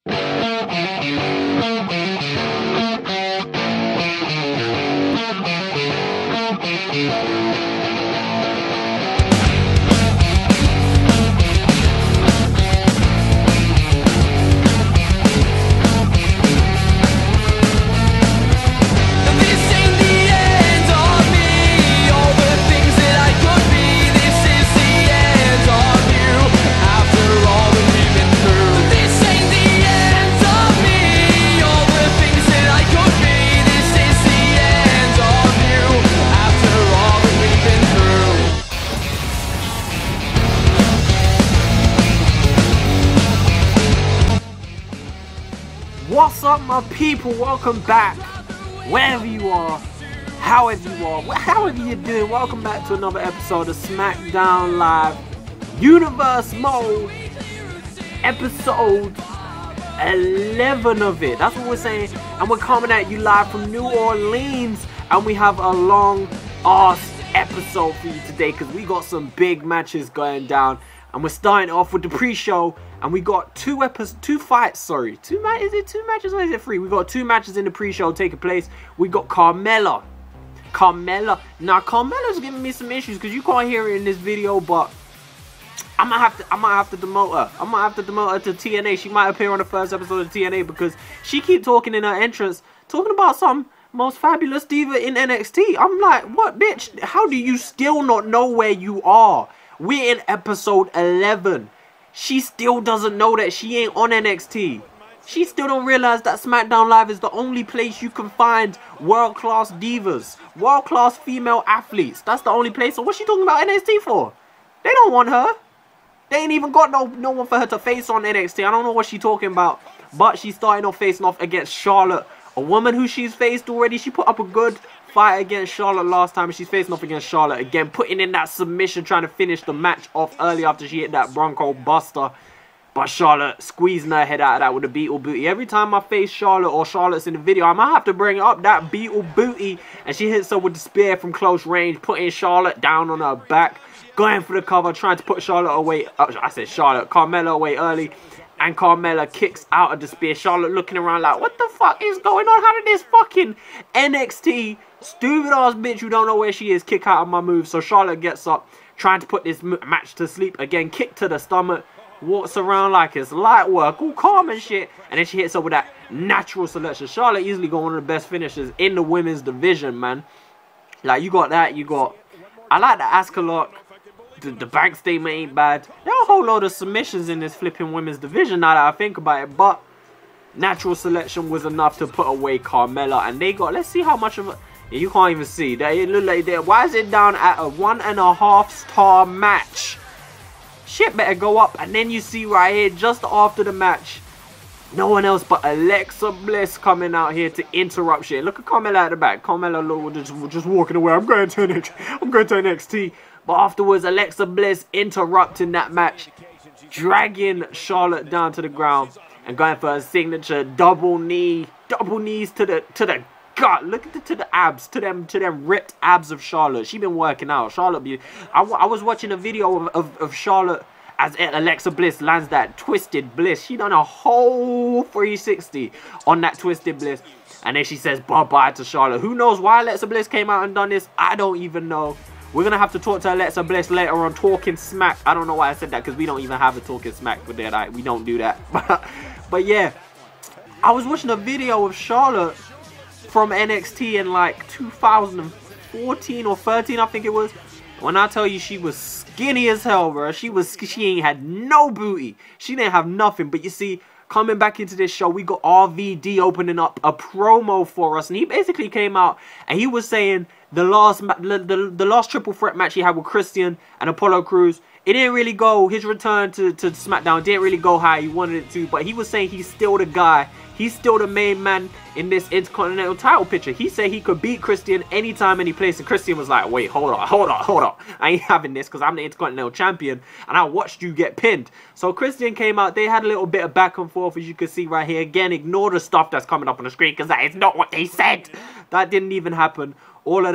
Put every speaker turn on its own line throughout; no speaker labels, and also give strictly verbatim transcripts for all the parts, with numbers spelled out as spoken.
What's up, my people? Welcome back, wherever you are, however you are, however you're doing. Welcome back to another episode of SmackDown Live Universe Mode, episode eleven of it. That's what we're saying, and we're coming at you live from New Orleans, and we have a long ass episode for you today because we got some big matches going down, and we're starting off with the pre-show. And we got two episodes, two fights, sorry. Two matches, is it two matches or is it three? We got two matches in the pre-show taking place. We got Carmella. Carmella. Now, Carmella's giving me some issues because you can't hear it in this video, but I might have to I might have to demote her. I might have to demote her to T N A. She might appear on the first episode of T N A because she keep talking in her entrance, talking about some most fabulous diva in N X T. I'm like, what, bitch? How do you still not know where you are? We're in episode eleven. She still doesn't know that she ain't on N X T. She still don't realize that SmackDown Live is the only place you can find world-class divas, world-class female athletes. That's the only place. So what's she talking about N X T for? They don't want her. They ain't even got no, no one for her to face on N X T. I don't know what she's talking about. But she's starting off facing off against Charlotte, a woman who she's faced already. She put up a good fight against Charlotte last time, and she's facing off against Charlotte again, putting in that submission, trying to finish the match off early after she hit that Bronco Buster. But Charlotte squeezing her head out of that with a Beetle Booty. Every time I face Charlotte or Charlotte's in the video, I might have to bring up that Beetle Booty, and she hits her with the spear from close range, putting Charlotte down on her back, going for the cover, trying to put Charlotte away. Uh, I said Charlotte, Carmella away early. And Carmella kicks out of the spear. Charlotte looking around like, what the fuck is going on? How did this fucking N X T stupid ass bitch who don't know where she is kick out of my move? So Charlotte gets up, trying to put this match to sleep. Again, kick to the stomach. Walks around like it's light work, all calm and shit. And then she hits her with that natural selection. Charlotte easily got one of the best finishers in the women's division, man. Like, you got that, you got... I like the Asuka lock. The, the bank statement ain't bad. There are a whole load of submissions in this flipping women's division now that I think about it. But natural selection was enough to put away Carmella. And they got... Let's see how much of a... Yeah, you can't even see. They look like they... Why is it down at a one and a half star match? Shit better go up. And then you see right here, just after the match, no one else but Alexa Bliss coming out here to interrupt shit. Look at Carmella at the back. Carmella look, just, just walking away. I'm going to N X T. I'm going to N X T. But afterwards, Alexa Bliss interrupting that match, dragging Charlotte down to the ground and going for a signature double knee, double knees to the to the gut. Look at the to the abs, to them to them ripped abs of Charlotte. She been working out. Charlotte, be, I, I was watching a video of, of of Charlotte as Alexa Bliss lands that twisted bliss. She done a whole three sixty on that twisted bliss, and then she says bye bye to Charlotte. Who knows why Alexa Bliss came out and done this? I don't even know. We're going to have to talk to Alexa Bliss later on, Talking Smack. I don't know why I said that, because we don't even have a Talking Smack with that. We don't do that. But, but yeah, I was watching a video of Charlotte from N X T in like two thousand fourteen or thirteen, I think it was. When I tell you she was skinny as hell, bro. She was, she ain't had no booty. She didn't have nothing. But you see, coming back into this show, we got R V D opening up a promo for us. And he basically came out and he was saying... The last, the, the, the last triple threat match he had with Christian and Apollo Crews, it didn't really go, his return to, to SmackDown didn't really go how he wanted it to, but he was saying he's still the guy. He's still the main man in this Intercontinental title picture. He said he could beat Christian anytime, any place, and Christian was like, wait, hold on, hold on, hold on. I ain't having this because I'm the Intercontinental Champion, and I watched you get pinned. So Christian came out, they had a little bit of back and forth, as you can see right here. Again, ignore the stuff that's coming up on the screen because that is not what they said. That didn't even happen. All of that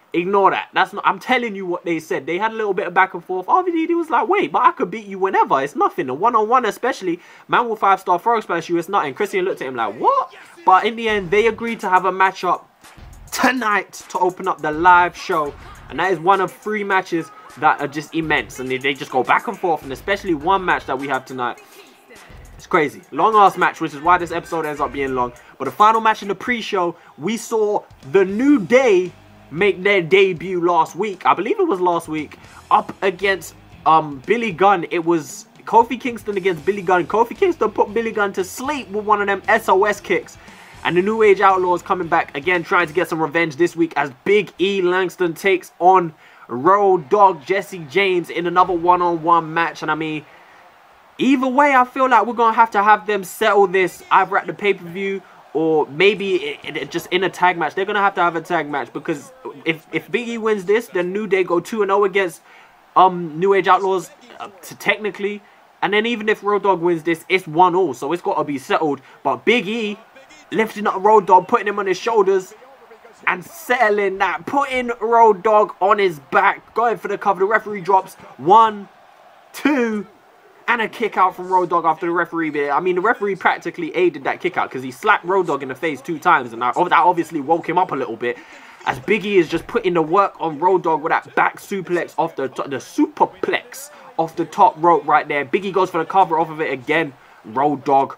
Ignore that. That's not. I'm telling you what they said. They had a little bit of back and forth. R V D was like, wait, but I could beat you whenever. It's nothing. A one-on-one especially. Man with five-star frog splash you, it's nothing. Christian looked at him like, what? But in the end, they agreed to have a matchup tonight to open up the live show. And that is one of three matches that are just immense. And they, they just go back and forth. And especially one match that we have tonight. It's crazy. Long ass match, which is why this episode ends up being long. But the final match in the pre-show, we saw the New Day make their debut last week. I believe it was last week. Up against um Billy Gunn. It was Kofi Kingston against Billy Gunn. Kofi Kingston put Billy Gunn to sleep with one of them S O S kicks. And the New Age Outlaws coming back again, trying to get some revenge this week as Big E Langston takes on Road Dogg Jesse James in another one-on-one match. And I mean, either way, I feel like we're going to have to have them settle this either at the pay-per-view or maybe it, it, just in a tag match. They're going to have to have a tag match because if, if Big E wins this, then New Day go two and oh against um, New Age Outlaws uh, to technically. And then even if Road Dogg wins this, it's one all. So it's got to be settled. But Big E lifting up Road Dogg, putting him on his shoulders and settling that. Putting Road Dogg on his back. Going for the cover. The referee drops one, two, and a kick out from Road Dogg after the referee bit. I mean, the referee practically aided that kick out because he slapped Road Dogg in the face two times. And that obviously woke him up a little bit. As Big E is just putting the work on Road Dogg with that back suplex off the, the superplex off the top rope right there. Big E goes for the cover off of it again. Road Dogg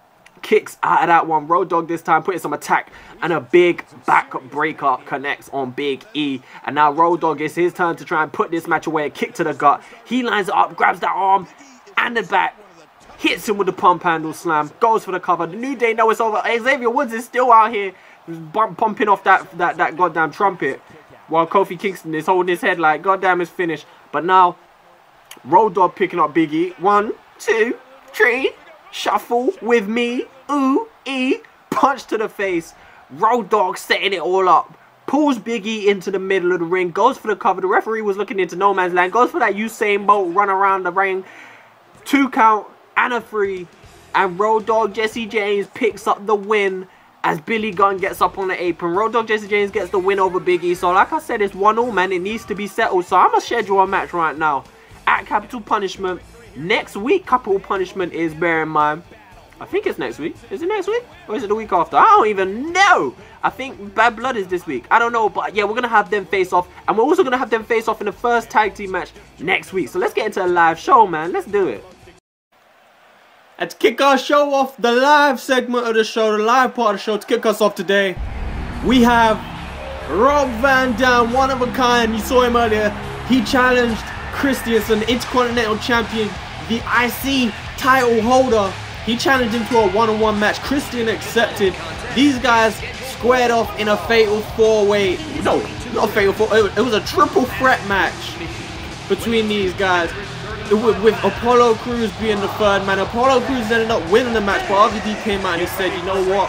kicks out of that one. Road Dogg this time putting some attack and a big back breaker connects on Big E. And now Road Dogg, it's his turn to try and put this match away. A kick to the gut. He lines it up, grabs that arm and the back, hits him with the pump handle slam, goes for the cover. The New Day know it's over. Xavier Woods is still out here pumping off that, that, that goddamn trumpet while Kofi Kingston is holding his head like goddamn it's finished. But now Road Dogg picking up Big E. One, two, three, shuffle with me. Ooh, E, punch to the face. Road Dogg setting it all up. Pulls Big E into the middle of the ring. Goes for the cover. The referee was looking into no man's land. Goes for that Usain Bolt run around the ring. Two count and a three. And Road Dogg Jesse James picks up the win as Billy Gunn gets up on the apron. Road Dogg Jesse James gets the win over Big E. So like I said, it's one all, man. It needs to be settled. So I'm going to schedule a match right now at Capital Punishment. Next week, Capital Punishment is, bear in mind, I think it's next week. Is it next week? Or is it the week after? I don't even know. I think Bad Blood is this week. I don't know. But yeah, we're going to have them face off. And we're also going to have them face off in the first tag team match next week. So let's get into a live show, man. Let's do it. And to kick our show off, the live segment of the show, the live part of the show, to kick us off today, we have Rob Van Dam, one of a kind. You saw him earlier. He challenged Christian, the Intercontinental Champion, the I C title holder. He challenged him to a one-on-one match. Christian accepted. These guys squared off in a fatal four-way. No, not a fatal four. It was a triple threat match between these guys. With, with Apollo Crews being the third man. Apollo Crews ended up winning the match, but R V D came out and he said, you know what?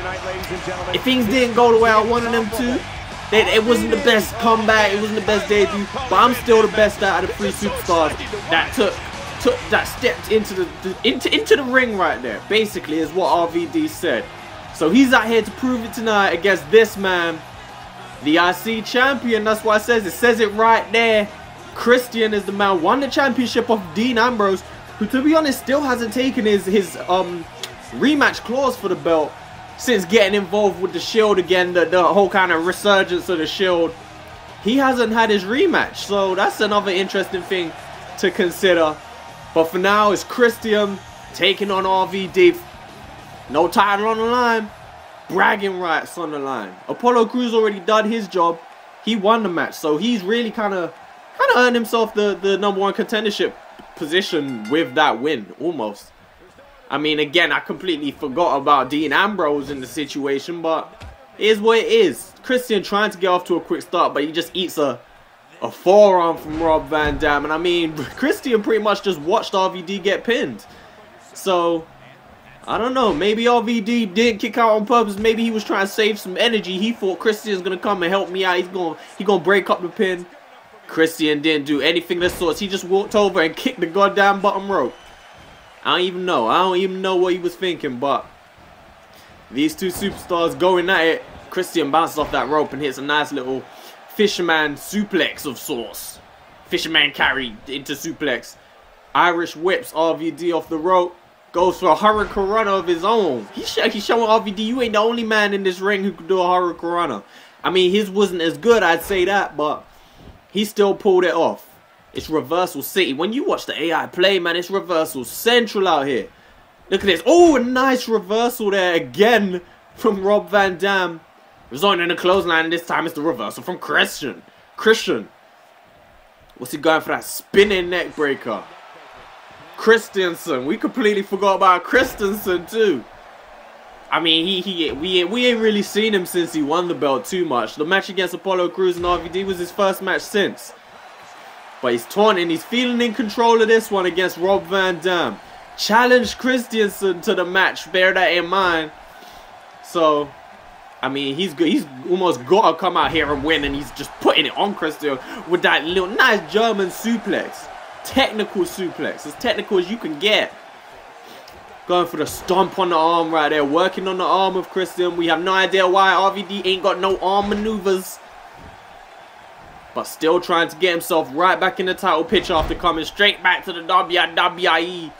If things didn't go the way I wanted them to, it, it wasn't the best comeback, it wasn't the best debut, but I'm still the best out of the three superstars that took Took, that stepped into the, the into into the ring right there. Basically, is what R V D said. So he's out here to prove it tonight against this man, the I C champion. That's why it says it says it right there. Christian is the man. Won the championship of Dean Ambrose, who, to be honest, still hasn't taken his his um rematch clause for the belt since getting involved with the Shield again. The the whole kind of resurgence of the Shield. He hasn't had his rematch, so that's another interesting thing to consider. But for now, it's Christian taking on R V D. No title on the line. Bragging rights on the line. Apollo Crews already done his job. He won the match. So he's really kind of kind of earned himself the, the number one contendership position with that win. Almost. I mean, again, I completely forgot about Dean Ambrose in the situation. But it is what it is. Christian trying to get off to a quick start. But he just eats a... A forearm from Rob Van Dam. And I mean, Christian pretty much just watched R V D get pinned. So, I don't know. Maybe R V D didn't kick out on purpose. Maybe he was trying to save some energy. He thought Christian's going to come and help me out. He's going he gonna break up the pin. Christian didn't do anything of the sorts. He just walked over and kicked the goddamn bottom rope. I don't even know. I don't even know what he was thinking. But these two superstars going at it. Christian bounces off that rope and hits a nice little fisherman suplex of sorts. Fisherman carry into suplex. Irish whips R V D off the rope. Goes for a hurricanrana of his own. He's, sh he's showing R V D, you ain't the only man in this ring who can do a hurricanrana. I mean, his wasn't as good, I'd say that, but he still pulled it off. It's Reversal City. When you watch the A I play, man, it's Reversal Central out here. Look at this. Oh, a nice reversal there again from Rob Van Dam. Resulting in a clothesline, and this time it's the reversal from Christian. Christian. What's he going for that spinning neck breaker? Christensen. We completely forgot about Christensen too. I mean, he he we we ain't really seen him since he won the belt too much. The match against Apollo Crews and R V D was his first match since. But he's taunting. He's feeling in control of this one against Rob Van Dam. Challenged Christensen to the match. Bear that in mind. So, I mean, he's good. He's almost got to come out here and win, and he's just putting it on Christian with that little nice German suplex. Technical suplex. As technical as you can get. Going for the stomp on the arm right there. Working on the arm of Christian. We have no idea why R V D ain't got no arm maneuvers. But still trying to get himself right back in the title picture after coming straight back to the W W E.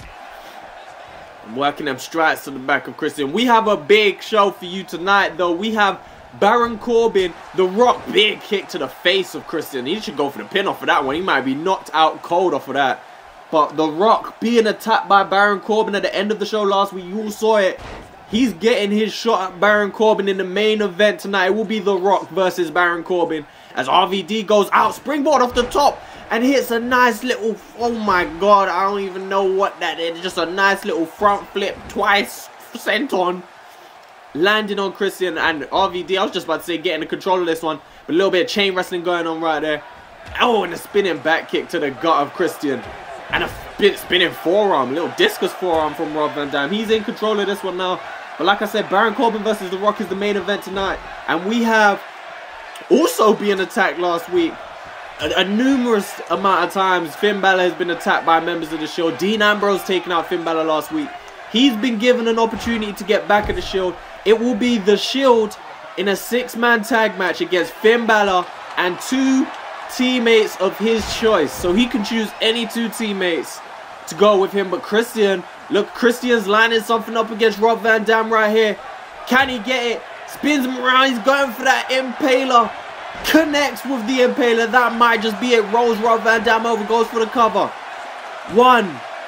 And working them strides to the back of Christian. We have a big show for you tonight, though. We have Baron Corbin, The Rock, big kick to the face of Christian. He should go for the pin off of that one. He might be knocked out cold off of that. But The Rock being attacked by Baron Corbin at the end of the show last week, you all saw it. He's getting his shot at Baron Corbin in the main event tonight. It will be The Rock versus Baron Corbin. As R V D goes out, springboard off the top, and hits a nice little, oh my god, I don't even know what that is. Just a nice little front flip, twice sent on. Landing on Christian and R V D. I was just about to say getting the control of this one. But a little bit of chain wrestling going on right there. Oh, and a spinning back kick to the gut of Christian. And a spin, spinning forearm, little discus forearm from Rob Van Dam. He's in control of this one now. But like I said, Baron Corbin versus The Rock is the main event tonight. And we have also being attacked last week. A, a numerous amount of times, Finn Balor has been attacked by members of the Shield. Dean Ambrose taking out Finn Balor last week. He's been given an opportunity to get back at the Shield. It will be the Shield in a six-man tag match against Finn Balor and two teammates of his choice. So he can choose any two teammates to go with him. But Christian, look, Christian's lining something up against Rob Van Dam right here. Can he get it? Spins him around. He's going for that impaler. Connects with the impaler. That might just be it. Rolls Rob Van Dam over. Goes for the cover. One.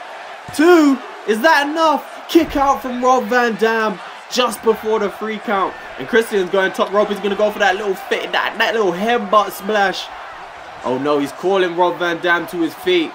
Two. Is that enough? Kick out from Rob Van Dam just before the free count. And Christian's going top rope. He's going to go for that little fit, that, that little headbutt splash. Oh no, he's calling Rob Van Dam to his feet.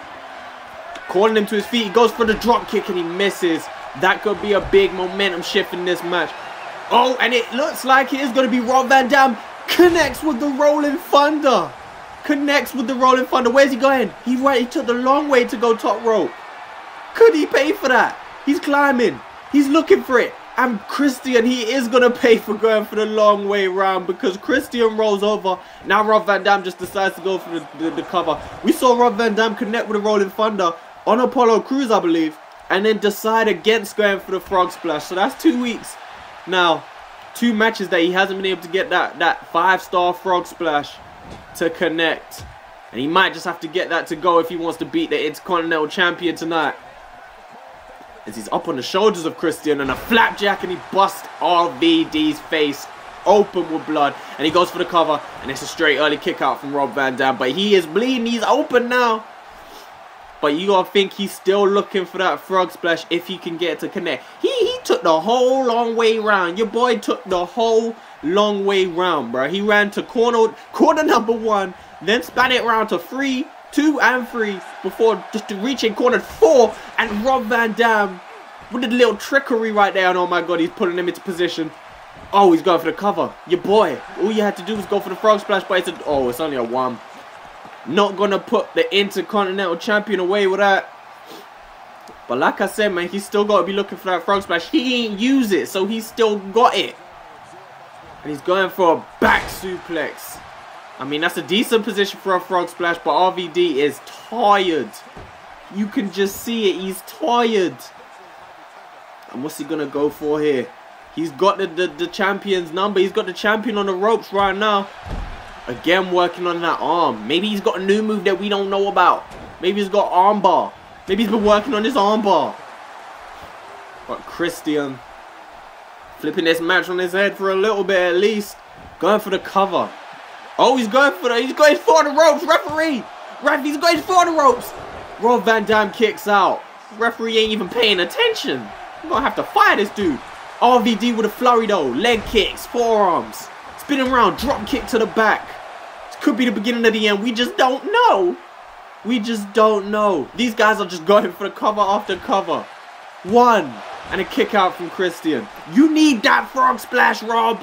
Calling him to his feet. He goes for the drop kick and he misses. That could be a big momentum shift in this match. Oh, and it looks like it is going to be Rob Van Dam. Connects with the Rolling Thunder. Connects with the Rolling Thunder. Where's he going? He, went, he took the long way to go top rope. Could he pay for that? He's climbing. He's looking for it. And Christian, he is going to pay for going for the long way round because Christian rolls over. Now Rob Van Dam just decides to go for the, the, the cover. We saw Rob Van Dam connect with the Rolling Thunder on Apollo Crews, I believe. And then decide against going for the Frog Splash. So that's two weeks. Now, two matches that he hasn't been able to get that, that five-star Frog Splash to connect. And he might just have to get that to go if he wants to beat the Intercontinental Champion tonight. As he's up on the shoulders of Christian and a flapjack, and he busts R V D's face open with blood. And he goes for the cover, and it's a straight early kick out from Rob Van Dam. But he is bleeding. He's open now. But you gotta think he's still looking for that Frog Splash if he can get it to connect. He, he took the whole long way round. Your boy took the whole long way round, bro. He ran to corner, corner number one, then span it around to three, two and three before just to reaching corner four. And Rob Van Dam with a little trickery right there. And oh my god, he's pulling him into position. Oh, he's going for the cover. Your boy. All you had to do was go for the Frog Splash, but it's a, oh, it's only a one. Not gonna put the Intercontinental Champion away with that. But like I said, man, he's still got to be looking for that Frog Splash. He ain't use it, so he's still got it. And he's going for a back suplex. I mean, that's a decent position for a Frog Splash, but R V D is tired. You can just see it. He's tired. And what's he gonna go for here? He's got the, the, the champion's number. He's got the champion on the ropes right now. Again, working on that arm. Maybe he's got a new move that we don't know about. Maybe he's got armbar. Maybe he's been working on his armbar. But Christian flipping this match on his head for a little bit at least. Going for the cover. Oh, he's going for the... He's going for the ropes. Referee. Ref, he's going for the ropes. Rob Van Dam kicks out. Referee ain't even paying attention. You're going to have to fire this dude. R V D with a flurry though. Leg kicks. Forearms. Spinning around. Drop kick to the back. This could be the beginning of the end. We just don't know. We just don't know. These guys are just going for the cover after cover. One. And a kick out from Christian. You need that frog splash, Rob.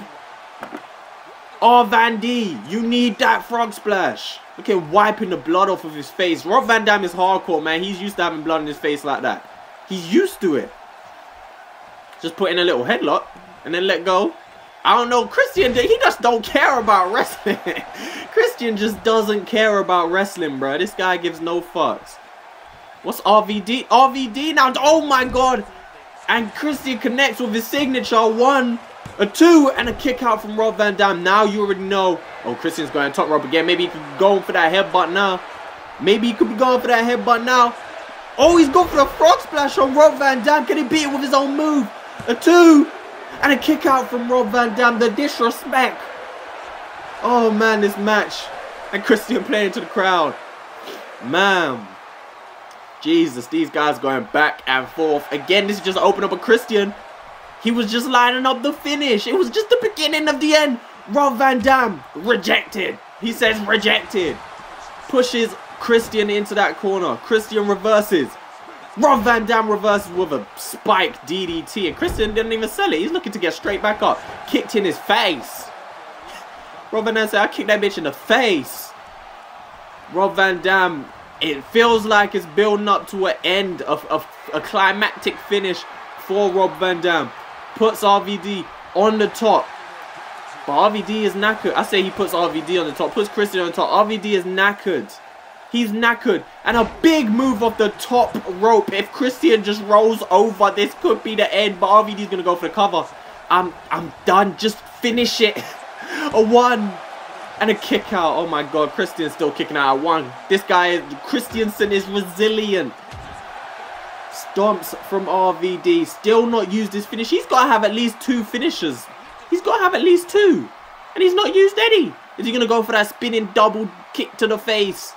R Van D. You need that frog splash. Look at wiping the blood off of his face. Rob Van Dam is hardcore, man. He's used to having blood in his face like that. He's used to it. Just put in a little headlock and then let go. I don't know. Christian, he just don't care about wrestling. Christian just doesn't care about wrestling, bro. This guy gives no fucks. What's R V D? R V D now. Oh, my God. And Christian connects with his signature. One, a two, and a kick out from Rob Van Dam. Now you already know. Oh, Christian's going top rope again. Maybe he could be going for that headbutt now. Maybe he could be going for that headbutt now. Oh, he's going for the frog splash on Rob Van Dam. Can he beat it with his own move? A two. And a kick out from Rob Van Dam. The disrespect. Oh, man, this match. And Christian playing to the crowd. Man. Jesus, these guys going back and forth. Again, this is just open up a Christian. He was just lining up the finish. It was just the beginning of the end. Rob Van Dam. Rejected. He says rejected. Pushes Christian into that corner. Christian reverses. Rob Van Dam reverses with a spike D D T. And Christian didn't even sell it. He's looking to get straight back up. Kicked in his face. Rob Van Dam said, I kicked that bitch in the face. Rob Van Dam, it feels like it's building up to an end of, of a climactic finish for Rob Van Dam. Puts R V D on the top. But R V D is knackered. I say he puts R V D on the top. Puts Christian on the top. R V D is knackered. He's knackered. And a big move off the top rope. If Christian just rolls over, this could be the end. But R V D's going to go for the cover. I'm, I'm done. Just finish it. A one. And a kick out. Oh my God. Christian's still kicking out at one. This guy, Christiansen, is resilient. Stomps from R V D. Still not used his finish. He's got to have at least two finishes. He's got to have at least two. And he's not used any. Is he going to go for that spinning double kick to the face?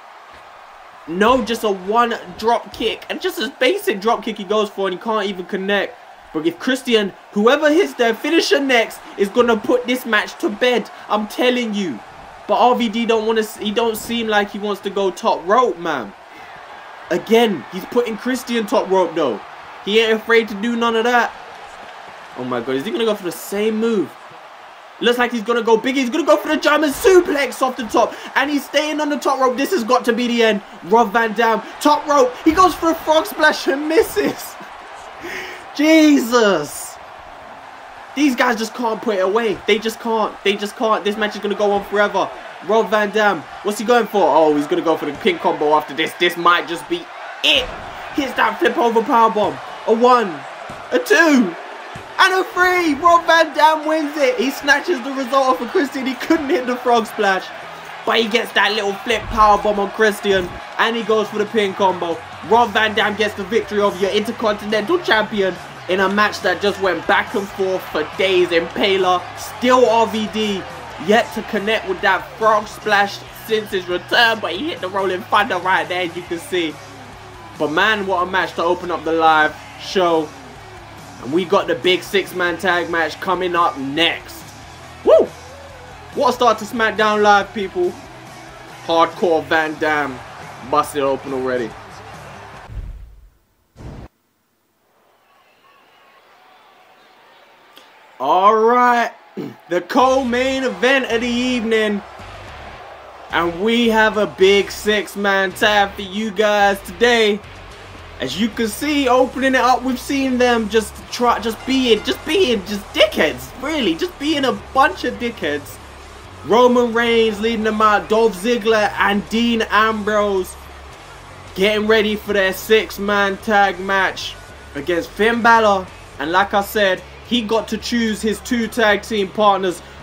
No, just a one drop kick. And just a basic drop kick he goes for, and he can't even connect. But if Christian, whoever hits their finisher next, is going to put this match to bed. I'm telling you. But R V D don't want to, he don't seem like he wants to go top rope, man. Again, he's putting Christian top rope though. He ain't afraid to do none of that. Oh my God, is he going to go for the same move? Looks like he's going to go big. He's going to go for the German suplex off the top. And he's staying on the top rope. This has got to be the end. Rob Van Dam, top rope. He goes for a frog splash and misses. Jesus. These guys just can't put it away. They just can't. They just can't. This match is going to go on forever. Rob Van Dam, what's he going for? Oh, he's going to go for the pin combo after this. This might just be it. Hits that flip over powerbomb. A one. A two. And a three. Rob Van Dam wins it. He snatches the result off of Christian. He couldn't hit the frog splash. But he gets that little flip powerbomb on Christian. And he goes for the pin combo. Rob Van Dam gets the victory over your Intercontinental Champion in a match that just went back and forth for days. Impaler, still R V D, yet to connect with that frog splash since his return. But he hit the Rolling Thunder right there, as you can see. But man, what a match to open up the live show. And we got the big six-man tag match coming up next. Woo! What a start to SmackDown Live, people. Hardcore Van Dam busted open already. Alright, the co-main event of the evening. And we have a big six-man tag for you guys today. As you can see, opening it up, we've seen them just try, just being, just being, just dickheads, really, just being a bunch of dickheads. Roman Reigns leading them out, Dolph Ziggler and Dean Ambrose getting ready for their six-man tag match against Finn Balor. And like I said, he got to choose his two tag team partners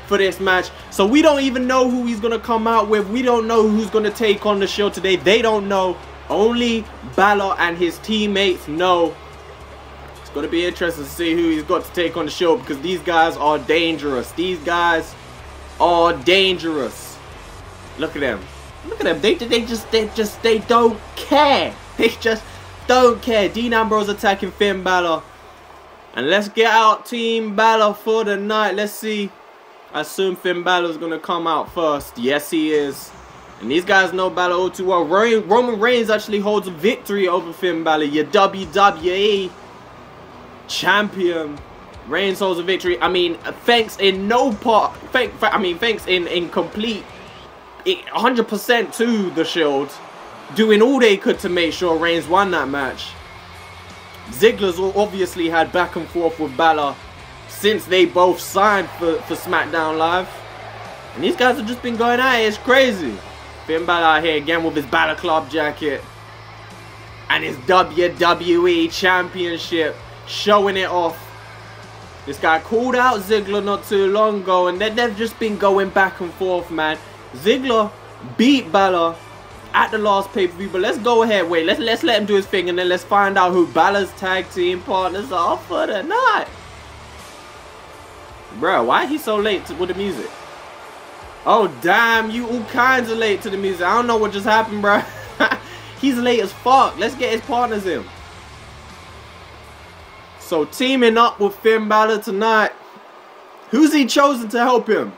for this match. So we don't even know who he's going to come out with. We don't know who's going to take on the Shield today. They don't know. Only Balor and his teammates know. It's going to be interesting to see who he's got to take on the Shield, because these guys are dangerous. These guys are dangerous. Look at them. Look at them. They, they just, they just, they don't care. They just don't care. Dean Ambrose attacking Finn Balor. And let's get out Team Balor for the night. Let's see. I assume Finn Balor's going to come out first. Yes, he is. And these guys know Balor all too well. Roman Reigns actually holds a victory over Finn Balor. Your W W E champion. Reigns holds a victory. I mean, thanks in no part. Thank, I mean, thanks in, in complete one hundred percent to the Shield. Doing all they could to make sure Reigns won that match. Ziggler's obviously had back and forth with Balor since they both signed for, for SmackDown Live. And these guys have just been going at it. It's crazy. Finn Balor out here again with his Balor Club jacket. And his W W E Championship. Showing it off. This guy called out Ziggler not too long ago. And they, they've just been going back and forth, man. Ziggler beat Balor at the last pay-per-view, but let's go ahead. Wait, let's let's let him do his thing, and then let's find out who Balor's tag team partners are for the night. Bro, why is he so late to, with the music? Oh damn, you all kinds of late to the music. I don't know what just happened, bro. He's late as fuck. Let's get his partners in. So teaming up with Finn Balor tonight. Who's he chosen to help him?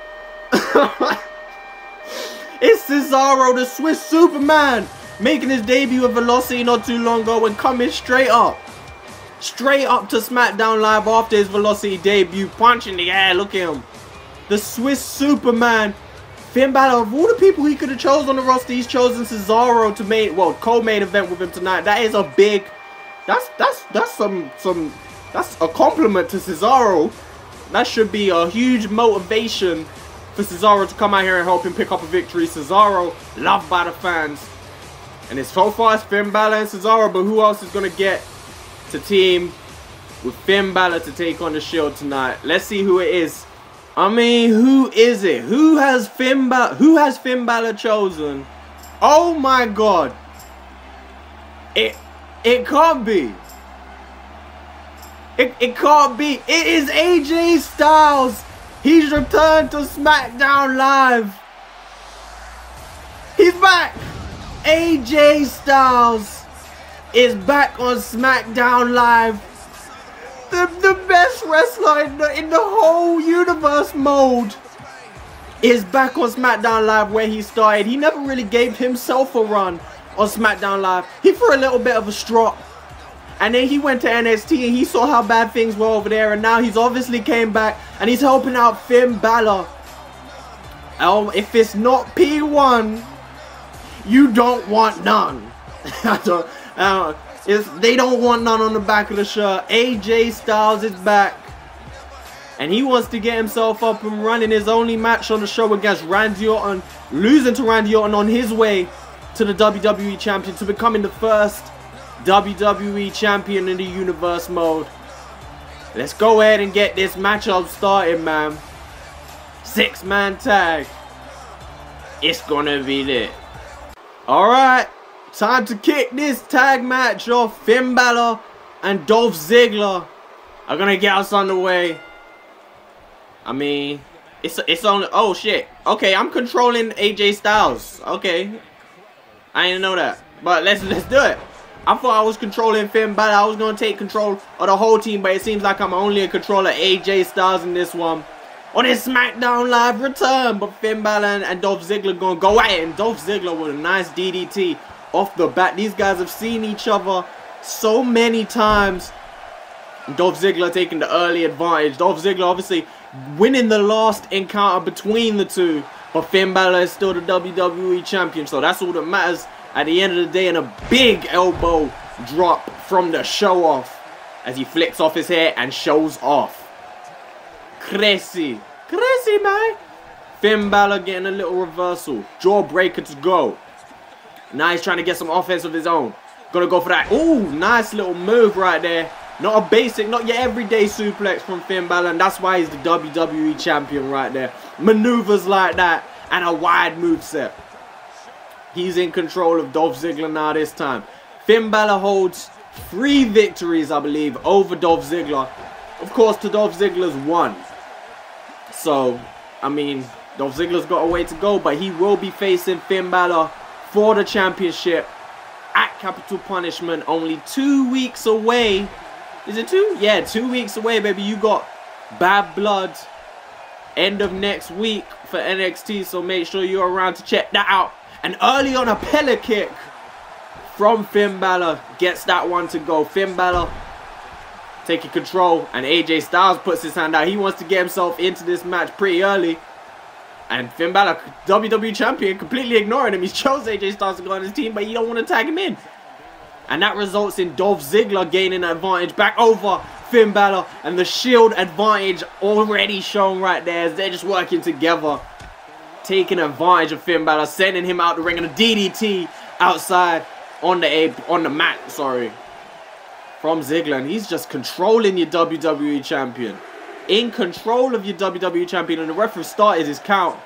It's Cesaro, the Swiss Superman, making his debut with Velocity not too long ago and coming straight up. Straight up to SmackDown Live after his Velocity debut, punching the air. Look at him. The Swiss Superman. Finn Balor, of all the people he could have chosen on the roster, he's chosen Cesaro to main, well, co-main event with him tonight. That is a big, that's, that's, that's some, some, that's a compliment to Cesaro. That should be a huge motivation for Cesaro to come out here and help him pick up a victory. Cesaro, loved by the fans. And it's so far it's Finn Balor and Cesaro, but who else is going to get to team with Finn Balor to take on the Shield tonight? Let's see who it is. I mean, who is it? Who has Finn Balor, who has Finn Balor chosen? Oh my god. It, it can't be. It, it can't be. It is A J Styles. He's returned to SmackDown Live. He's back. A J Styles is back on SmackDown Live. The, the best wrestler in the, in the whole universe mode is back on SmackDown Live where he started. He never really gave himself a run on SmackDown Live. He threw a little bit of a strop. And then he went to N X T and he saw how bad things were over there. And now he's obviously came back and he's helping out Finn Balor. Oh, if it's not P one, you don't want none. I don't, I don't, it's, they don't want none on the back of the shirt. A J Styles is back. And he wants to get himself up and running. His only match on the show against Randy Orton. Losing to Randy Orton on his way to the W W E Champion. To becoming the first W W E Champion in the Universe mode. Let's go ahead and get this matchup started, man. Six man tag. It's gonna be lit. Alright. Time to kick this tag match off. Finn Balor and Dolph Ziggler are gonna get us underway. I mean, it's it's on. Oh shit. Okay, I'm controlling A J Styles. Okay, I didn't know that. But let's let's do it. I thought I was controlling Finn Balor. I was gonna take control of the whole team, but it seems like I'm only a controller A J Styles in this one. On his SmackDown Live return, but Finn Balor and Dolph Ziggler gonna go at it, and Dolph Ziggler with a nice D D T off the bat. These guys have seen each other so many times. And Dolph Ziggler taking the early advantage. Dolph Ziggler obviously winning the last encounter between the two, but Finn Balor is still the W W E Champion, so that's all that matters at the end of the day. And a big elbow drop from the show off as he flicks off his hair and shows off. Crazy. Crazy, man. Finn Balor getting a little reversal. Jawbreaker to go. Now he's trying to get some offense of his own. Gonna go for that. Ooh, nice little move right there. Not a basic, not your everyday suplex from Finn Balor, and that's why he's the W W E champion right there. Maneuvers like that and a wide moveset. He's in control of Dolph Ziggler now this time. Finn Balor holds three victories, I believe, over Dolph Ziggler. Of course, to Dolph Ziggler's one. So, I mean, Dolph Ziggler's got a way to go, but he will be facing Finn Balor for the championship at Capital Punishment, only two weeks away. Is it two? Yeah, two weeks away, baby. You got Bad Blood end of next week for N X T, so make sure you're around to check that out. And early on, a pillar kick from Finn Balor gets that one to go. Finn Balor taking control, and A J Styles puts his hand out. He wants to get himself into this match pretty early. And Finn Balor, W W E champion, completely ignoring him. He chose A J Styles to go on his team, but he don't want to tag him in. And that results in Dolph Ziggler gaining an advantage back over Finn Balor. And the Shield advantage already shown right there as they're just working together. Taking advantage of Finn Balor, sending him out the ring, and a D D T outside on the ape, on the mat, sorry. From Ziggler. And he's just controlling your W W E champion. In control of your W W E champion. And the referee started his count.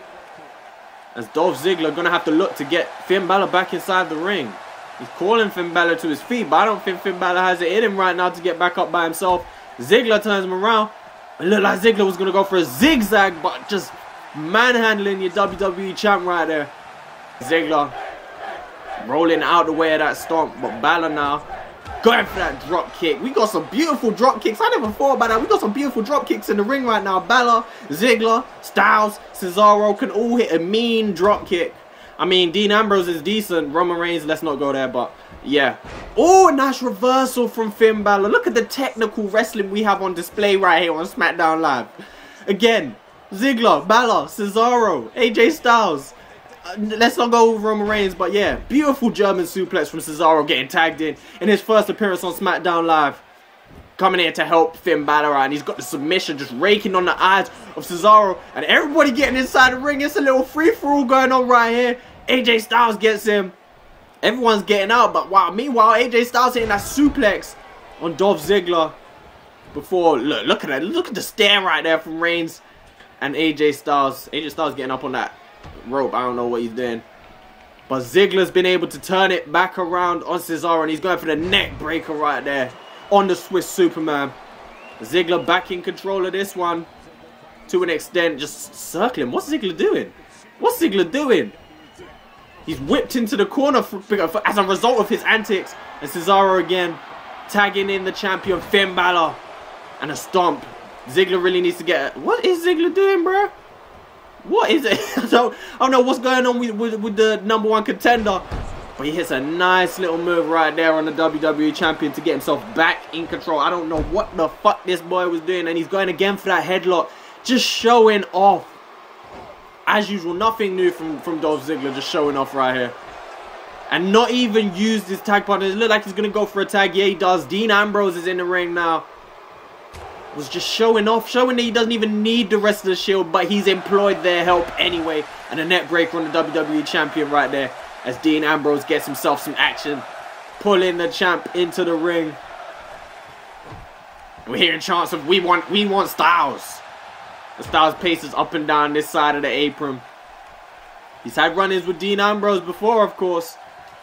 As Dolph Ziggler going to have to look to get Finn Balor back inside the ring. He's calling Finn Balor to his feet, but I don't think Finn Balor has it in him right now to get back up by himself. Ziggler turns him around. It looked like Ziggler was going to go for a zigzag, but just manhandling your W W E champ right there. Ziggler rolling out the way of that stomp, but Balor now going for that drop kick. We got some beautiful drop kicks. I never thought about that. We got some beautiful drop kicks in the ring right now. Balor, Ziggler, Styles, Cesaro can all hit a mean drop kick. I mean, Dean Ambrose is decent. Roman Reigns, let's not go there, but yeah. Oh, a nice reversal from Finn Balor. Look at the technical wrestling we have on display right here on SmackDown Live. Again, Ziggler, Balor, Cesaro, A J Styles. Uh, let's not go over Roman Reigns, but yeah. Beautiful German suplex from Cesaro getting tagged in in his first appearance on SmackDown Live. Coming here to help Finn Balor out, and he's got the submission just raking on the eyes of Cesaro, and everybody getting inside the ring. It's a little free-for-all going on right here. A J Styles gets him. Everyone's getting out, but wow, meanwhile, A J Styles hitting that suplex on Dolph Ziggler. Before, look, look at that, look at the stare right there from Reigns and A J Styles. A J Styles getting up on that rope. I don't know what he's doing. But Ziggler's been able to turn it back around on Cesaro, and he's going for the neck breaker right there on the Swiss Superman. Ziggler back in control of this one to an extent, just circling. What's Ziggler doing? What's Ziggler doing? He's whipped into the corner for, for, as a result of his antics. And Cesaro again tagging in the champion Finn Balor. And a stomp. Ziggler really needs to get... What is Ziggler doing, bro? What is it? I, don't, I don't know what's going on with, with, with the number one contender. But he hits a nice little move right there on the W W E champion to get himself back in control. I don't know what the fuck this boy was doing. And he's going again for that headlock. Just showing off. As usual, nothing new from, from Dolph Ziggler, just showing off right here. And not even used his tag partner. It looks like he's going to go for a tag. Yeah, he does. Dean Ambrose is in the ring now. Was just showing off, showing that he doesn't even need the rest of the Shield, but he's employed their help anyway. And a neck breaker on the W W E champion right there. As Dean Ambrose gets himself some action. Pulling the champ into the ring. We're hearing chants of, we want, we want Styles. The Styles paces up and down this side of the apron. He's had run-ins with Dean Ambrose before, of course.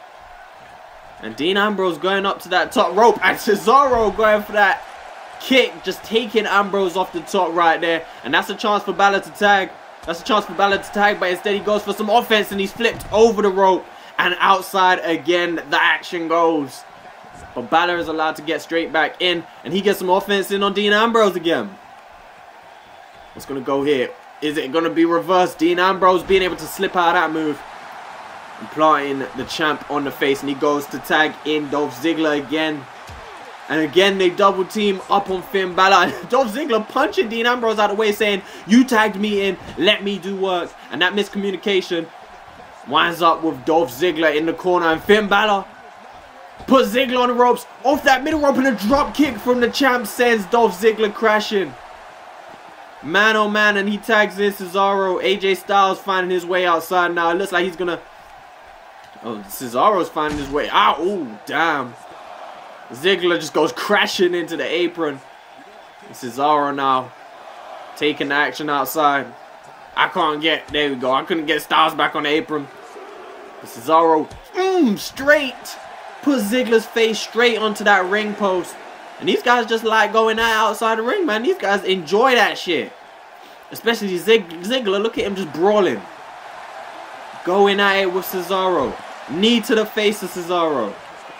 And Dean Ambrose going up to that top rope. And Cesaro going for that kick. Just taking Ambrose off the top right there. And that's a chance for Balor to tag. That's a chance for Balor to tag. But instead he goes for some offense. And he's flipped over the rope. And outside again, the action goes. But Balor is allowed to get straight back in. And he gets some offense in on Dean Ambrose again. What's going to go here? Is it going to be reversed? Dean Ambrose being able to slip out of that move. And planting the champ on the face. And he goes to tag in Dolph Ziggler again. And again, they double team up on Finn Balor. Dolph Ziggler punching Dean Ambrose out of the way, saying, you tagged me in, let me do work. And that miscommunication winds up with Dolph Ziggler in the corner. And Finn Balor puts Ziggler on the ropes. Off that middle rope, and a drop kick from the champ sends Dolph Ziggler crashing. Man, oh man, and he tags in Cesaro. A J Styles finding his way outside now. It looks like he's gonna... Oh, Cesaro's finding his way out. Oh, damn. Ziggler just goes crashing into the apron. And Cesaro now taking the action outside. I can't get, there we go. I couldn't get Styles back on the apron. But Cesaro, mm, straight. Put Ziggler's face straight onto that ring post. And these guys just like going out outside the ring, man. These guys enjoy that shit. Especially Zig Ziggler. Look at him just brawling. Going at it with Cesaro. Knee to the face of Cesaro.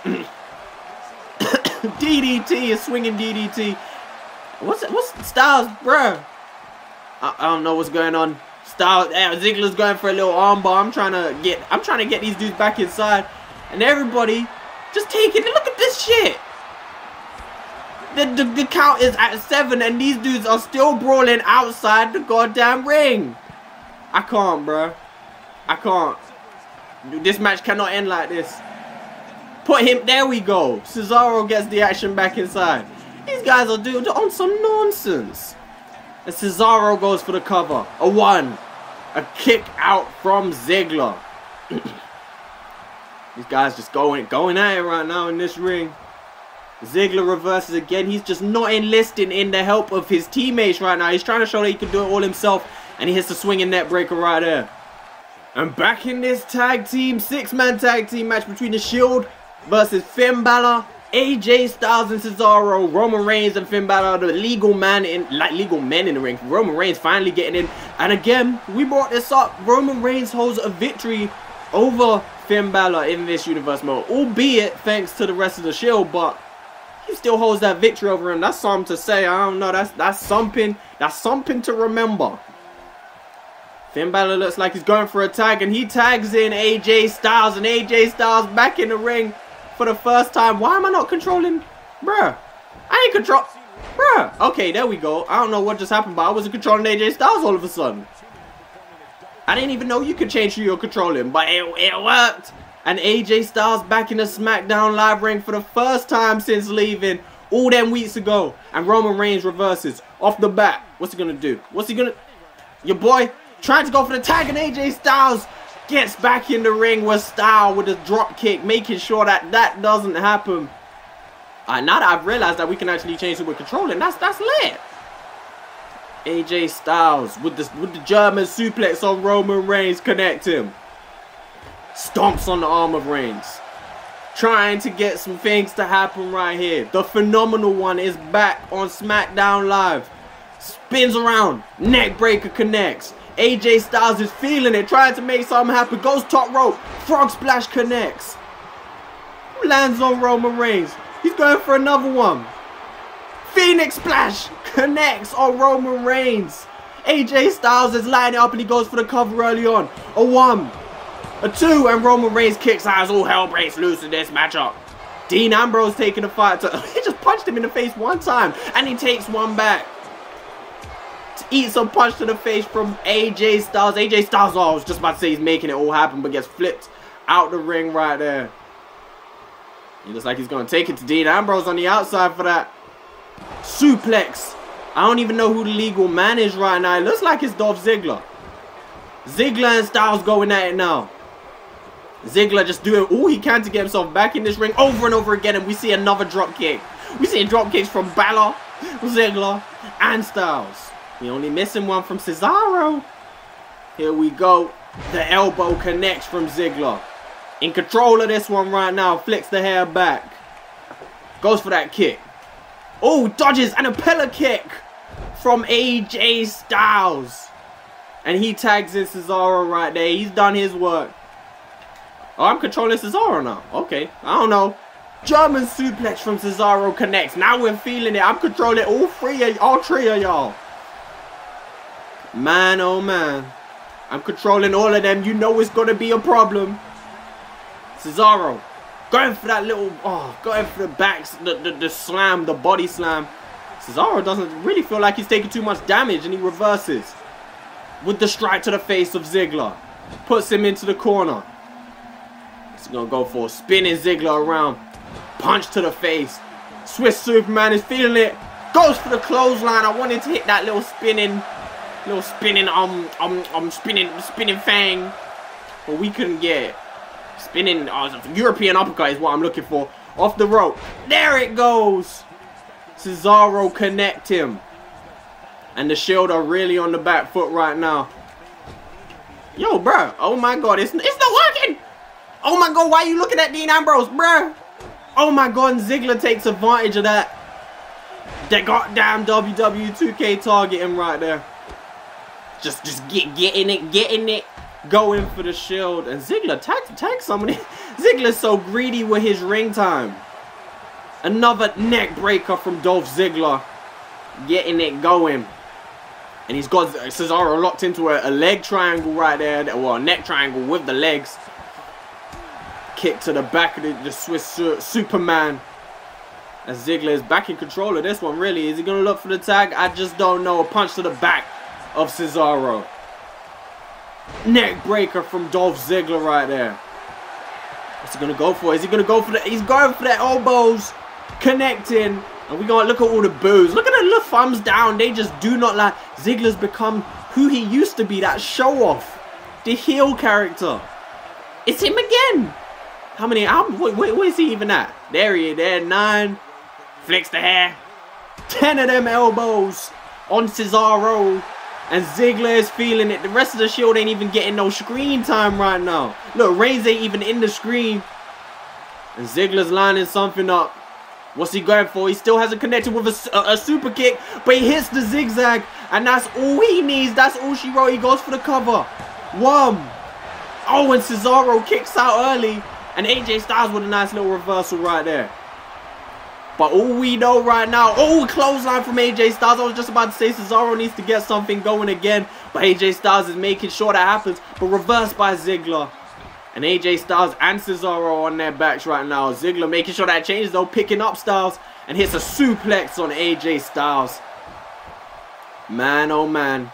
D D T is swinging D D T. What's what's Styles, bruh? I, I don't know what's going on. Styles, yeah, Ziggler's going for a little armbar. I'm trying to get, I'm trying to get these dudes back inside, and everybody just taking. Look at this shit. The, the the count is at seven, and these dudes are still brawling outside the goddamn ring. I can't, bruh. I can't. This match cannot end like this. Put him, there we go. Cesaro gets the action back inside. These guys are doing on some nonsense. And Cesaro goes for the cover. A one. A kick out from Ziggler. These guys just going, going at it right now in this ring. Ziggler reverses again. He's just not enlisting in the help of his teammates right now. He's trying to show that he can do it all himself. And he hits the swinging net breaker right there. And back in this tag team, six-man tag team match between the Shield versus Finn Balor, A J Styles and Cesaro. Roman Reigns and Finn Balor, the legal man in, like legal men in the ring. Roman Reigns finally getting in. And again, we brought this up. Roman Reigns holds a victory over Finn Balor in this universe mode, albeit thanks to the rest of the Shield, but he still holds that victory over him. That's something to say. I don't know. That's that's something. That's something to remember. Finn Balor looks like he's going for a tag, and he tags in A J Styles, and A J Styles back in the ring for the first time. Why am I not controlling? Bruh. I ain't control. Bruh. Okay, there we go. I don't know what just happened, but I wasn't controlling A J Styles all of a sudden. I didn't even know you could change who you're controlling, but it, it worked. And A J Styles back in the SmackDown Live ring for the first time since leaving all them weeks ago. And Roman Reigns reverses off the bat. What's he gonna do? What's he gonna... Your boy trying to go for the tag, and A J Styles gets back in the ring with style with a drop kick, making sure that that doesn't happen. Alright, now that I've realized that we can actually change who we're controlling, that's that's lit. A J Styles with the with the German suplex on Roman Reigns, connect him. Stomps on the arm of Reigns, trying to get some things to happen right here. The Phenomenal One is back on SmackDown Live. Spins around, neck breaker connects. A J Styles is feeling it, trying to make something happen. Goes top rope, frog splash connects. Lands on Roman Reigns. He's going for another one. Phoenix splash connects on Roman Reigns. A J Styles is lining up, and he goes for the cover early on. A one, a two, and Roman Reigns kicks out as all hell breaks loose in this matchup. Dean Ambrose taking the fight. To, he just punched him in the face one time, and he takes one back. Eats a punch to the face from A J Styles. A J Styles, oh, I was just about to say he's making it all happen, but gets flipped out the ring right there. He looks like he's going to take it to Dean Ambrose on the outside for that suplex. I don't even know who the legal man is right now. It looks like it's Dolph Ziggler. Ziggler and Styles going at it now. Ziggler just doing all he can to get himself back in this ring over and over again, and we see another drop kick. We see drop kicks from Balor, Ziggler, and Styles. We're only missing one from Cesaro. Here we go. The elbow connects from Ziggler. In control of this one right now. Flicks the hair back. Goes for that kick. Oh, dodges and a pillar kick from A J Styles. And he tags in Cesaro right there. He's done his work. Oh, I'm controlling Cesaro now. Okay, I don't know. German suplex from Cesaro connects. Now we're feeling it. I'm controlling all three of all three of y'all. Man, oh man. I'm controlling all of them. You know it's going to be a problem. Cesaro going for that little, oh, going for the back, the, the, the slam, the body slam. Cesaro doesn't really feel like he's taking too much damage, and he reverses with the strike to the face of Ziggler. Puts him into the corner. He's going to go for a spinning Ziggler around. Punch to the face. Swiss Superman is feeling it. Goes for the clothesline. I wanted to hit that little spinning, little spinning, um, um, um, spinning, spinning fang. But we couldn't get it. Spinning, uh, European uppercut is what I'm looking for. Off the rope. There it goes. Cesaro connect him. And the Shield are really on the back foot right now. Yo, bruh. Oh my god. It's, it's not working. Oh my god. Why are you looking at Dean Ambrose, bruh? Oh my god. And Ziggler takes advantage of that. That goddamn W W E two K targeting right there. Just, just get, getting it, getting it. Going for the Shield. And Ziggler tag, tag somebody. Ziggler's so greedy with his ring time. Another neck breaker from Dolph Ziggler. Getting it going. And he's got Cesaro locked into a, a leg triangle right there. Well, a neck triangle with the legs. Kick to the back of the, the Swiss su Superman. As Ziggler is back in control of this one, really. Is he going to look for the tag? I just don't know. A punch to the back of Cesaro. Neck breaker from Dolph Ziggler right there. What's he going to go for? Is he going to go for the... He's going for the elbows. Connecting. And we going to look at all the boos. Look at the little thumbs down. They just do not like... Ziggler's become who he used to be. That show off. The heel character. It's him again. How many... How, wait, wait, where is he even at? There he is. There. Nine. Flicks the hair. Ten of them elbows on Cesaro. And Ziggler is feeling it. The rest of the Shield ain't even getting no screen time right now. Look, Reigns ain't even in the screen. And Ziggler's lining something up. What's he going for? He still hasn't connected with a, a, a super kick. But he hits the zigzag. And that's all he needs. That's all she wrote. He goes for the cover. One. Oh, and Cesaro kicks out early. And A J Styles with a nice little reversal right there. But all we know right now, oh, clothesline from A J Styles. I was just about to say Cesaro needs to get something going again. But A J Styles is making sure that happens. But reversed by Ziggler. And A J Styles and Cesaro on their backs right now. Ziggler making sure that changes though. Picking up Styles. And hits a suplex on A J Styles. Man, oh man.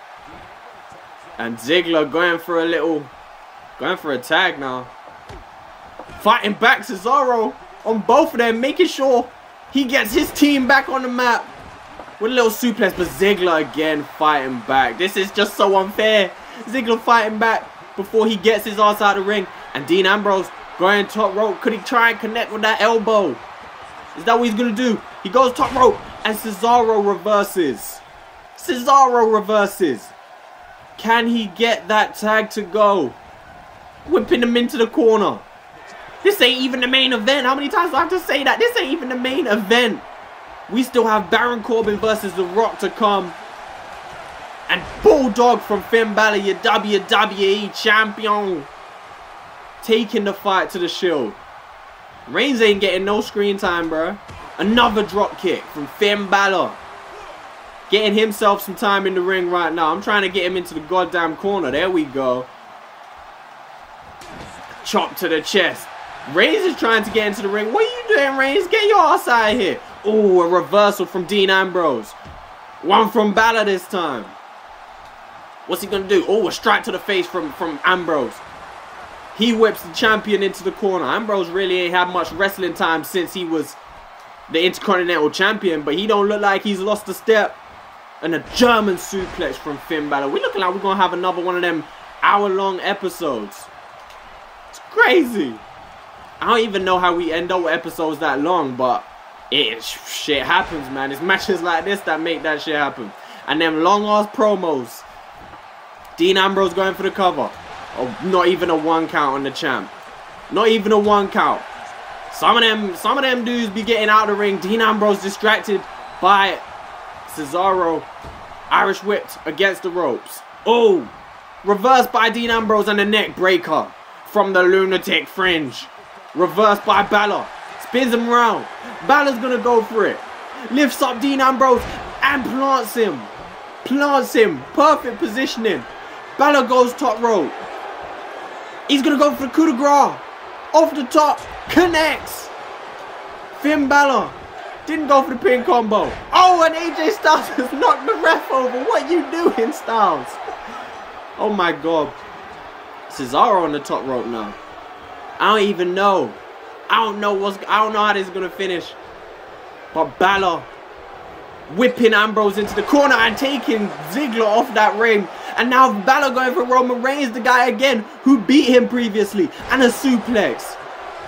And Ziggler going for a little... Going for a tag now. Fighting back Cesaro on both of them. Making sure... He gets his team back on the map with a little suplex, but Ziggler again fighting back. This is just so unfair. Ziggler fighting back before he gets his ass out of the ring. And Dean Ambrose going top rope. Could he try and connect with that elbow? Is that what he's going to do? He goes top rope and Cesaro reverses. Cesaro reverses. Can he get that tag to go? Whipping him into the corner. This ain't even the main event. How many times do I have to say that? This ain't even the main event. We still have Baron Corbin versus The Rock to come. And Bulldog from Finn Balor, your W W E champion, taking the fight to the Shield. Reigns ain't getting no screen time, bro. Another drop kick from Finn Balor. Getting himself some time in the ring right now. I'm trying to get him into the goddamn corner. There we go. Chop to the chest. Reigns is trying to get into the ring. What are you doing, Reigns? Get your ass out of here. Oh, a reversal from Dean Ambrose. One from Balor this time. What's he going to do? Oh, a strike to the face from, from Ambrose. He whips the champion into the corner. Ambrose really ain't had much wrestling time since he was the Intercontinental Champion. But he don't look like he's lost a step. And a German suplex from Finn Balor. We're looking like we're going to have another one of them hour-long episodes. It's crazy. I don't even know how we end up with episodes that long, but it shit happens, man. It's matches like this that make that shit happen. And them long ass promos. Dean Ambrose going for the cover. Oh, not even a one count on the champ. Not even a one count. Some of them, some of them dudes be getting out of the ring. Dean Ambrose distracted by Cesaro. Irish whipped against the ropes. Oh, reversed by Dean Ambrose and a neck breaker from the lunatic fringe. Reversed by Balor. Spins him around. Balor's gonna go for it. Lifts up Dean Ambrose and plants him. Plants him. Perfect positioning. Balor goes top rope. He's gonna go for the coup de grace. Off the top. Connects. Finn Balor didn't go for the pin combo. Oh, and A J Styles has knocked the ref over. What are you doing, Styles? Oh my god. Cesaro on the top rope now. I don't even know. I don't know what's. I don't know how this is gonna finish. But Balor whipping Ambrose into the corner and taking Ziggler off that ring. And now Balor going for Roman Reigns, the guy again who beat him previously, and a suplex.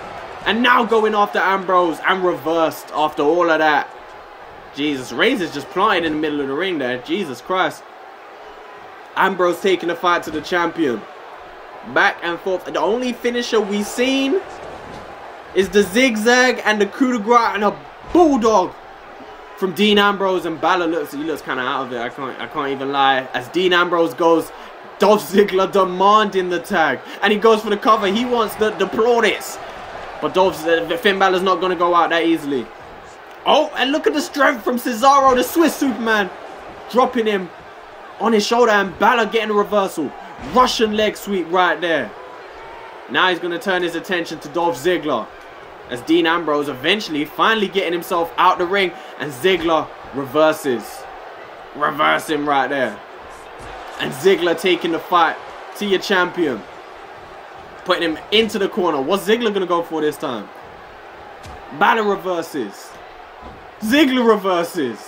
And now going after Ambrose and reversed after all of that. Jesus, Reigns is just planted in the middle of the ring there. Jesus Christ. Ambrose taking the fight to the champion. Back and forth. The only finisher we've seen is the zigzag and the coup de grace and a bulldog from Dean Ambrose. And Balor looks, he looks kind of out of it. I can't, I can't even lie. As Dean Ambrose goes, Dolph Ziggler demanding the tag, and he goes for the cover. He wants the, the plaudits, but Dolph, uh, Finn Balor's not going to go out that easily. Oh, and look at the strength from Cesaro, the Swiss Superman, dropping him on his shoulder, and Balor getting a reversal. Russian leg sweep right there. Now he's going to turn his attention to Dolph Ziggler, as Dean Ambrose eventually finally getting himself out the ring, and Ziggler reverses. Reverse him right there. And Ziggler taking the fight to your champion. Putting him into the corner. What's Ziggler going to go for this time? Balor reverses. Ziggler reverses.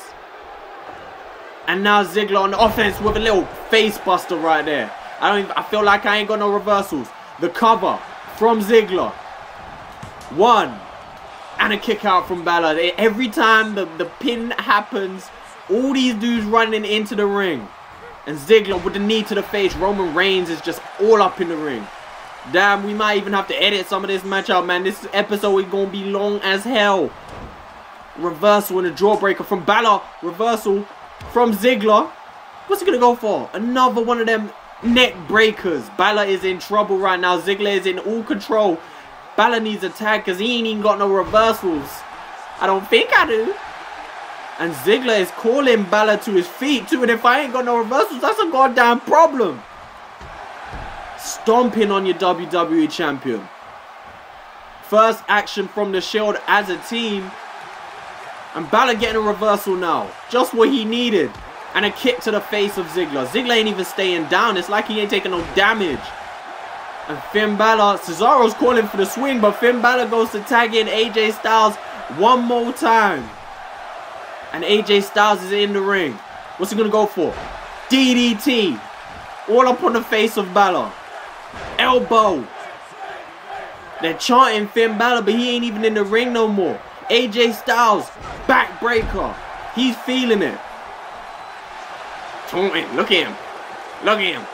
And now Ziggler on the offense with a little face buster right there. I don't even, I feel like I ain't got no reversals. The cover from Ziggler. One. And a kick out from Balor. Every time the, the pin happens, all these dudes running into the ring. And Ziggler with the knee to the face. Roman Reigns is just all up in the ring. Damn, we might even have to edit some of this match out, man. This episode is going to be long as hell. Reversal and a jawbreaker from Balor. Reversal from Ziggler. What's he going to go for? Another one of them neck breakers. Balor is in trouble right now. Ziggler is in all control. Balor needs a tag because he ain't even got no reversals. I don't think I do. And Ziggler is calling Balor to his feet too. And if I ain't got no reversals, that's a goddamn problem. Stomping on your W W E champion. First action from the Shield as a team. And Balor getting a reversal now. Just what he needed. And a kick to the face of Ziggler. Ziggler ain't even staying down. It's like he ain't taking no damage. And Finn Balor, Cesaro's calling for the swing, but Finn Balor goes to tag in A J Styles one more time. And A J Styles is in the ring. What's he going to go for? D D T. All up on the face of Balor. Elbow. They're chanting Finn Balor, but he ain't even in the ring no more. A J Styles, backbreaker. He's feeling it. Taunting. Look at him. Look at him.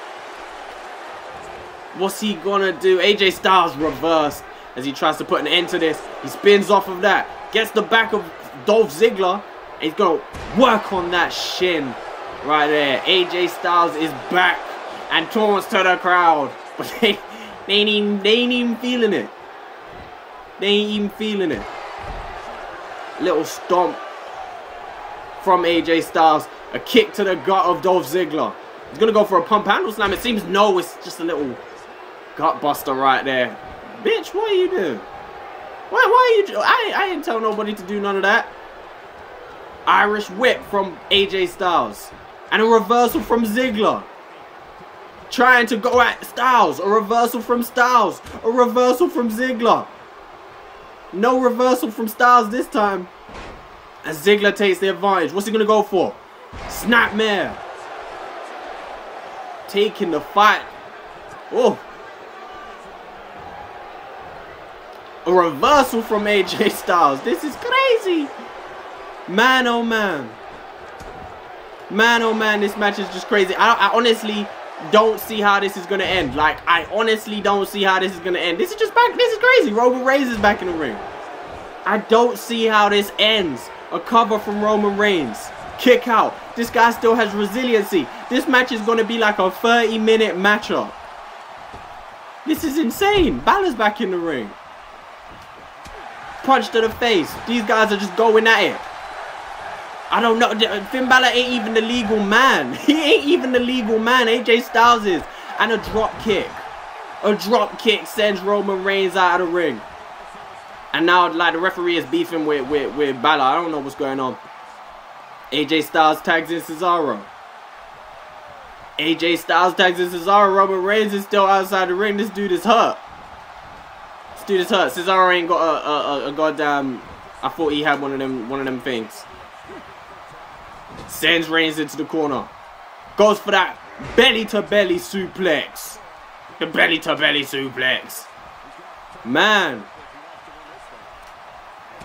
What's he gonna do? A J Styles reversed as he tries to put an end to this. He spins off of that. Gets the back of Dolph Ziggler. And he's gonna work on that shin right there. A J Styles is back and taunts to the crowd. But they, they, ain't even, they ain't even feeling it. They ain't even feeling it. Little stomp from A J Styles. A kick to the gut of Dolph Ziggler. He's going to go for a pump handle slam. It seems no, it's just a little gut buster right there. Bitch, what are you doing? Why, why are you... I, I didn't tell nobody to do none of that. Irish whip from A J Styles. And a reversal from Ziggler. Trying to go at Styles. A reversal from Styles. A reversal from Ziggler. No reversal from Styles this time. As Ziggler takes the advantage. What's he going to go for? Snapmare. Taking the fight. Oh. A reversal from A J Styles. This is crazy. Man, oh man. Man, oh man, this match is just crazy. I, I honestly don't see how this is going to end. Like, I honestly don't see how this is going to end. This is just back. This is crazy. Roman Reigns is back in the ring. I don't see how this ends. A cover from Roman Reigns. Kick out. This guy still has resiliency. This match is going to be like a thirty minute matchup. This is insane. Balor's back in the ring. Punch to the face. These guys are just going at it. I don't know. Finn Balor ain't even the legal man. He ain't even the legal man. A J Styles is. And a drop kick. A drop kick sends Roman Reigns out of the ring. And now, like, the referee is beefing with, with, with Balor. I don't know what's going on. A J Styles tags in Cesaro. A J Styles tags in Cesaro. Roman Reigns is still outside the ring. This dude is hurt. This dude is hurt. Cesaro ain't got a, a, a goddamn... I thought he had one of them, one of them things. Sends Reigns into the corner. Goes for that belly-to-belly suplex. The belly-to-belly suplex. Man.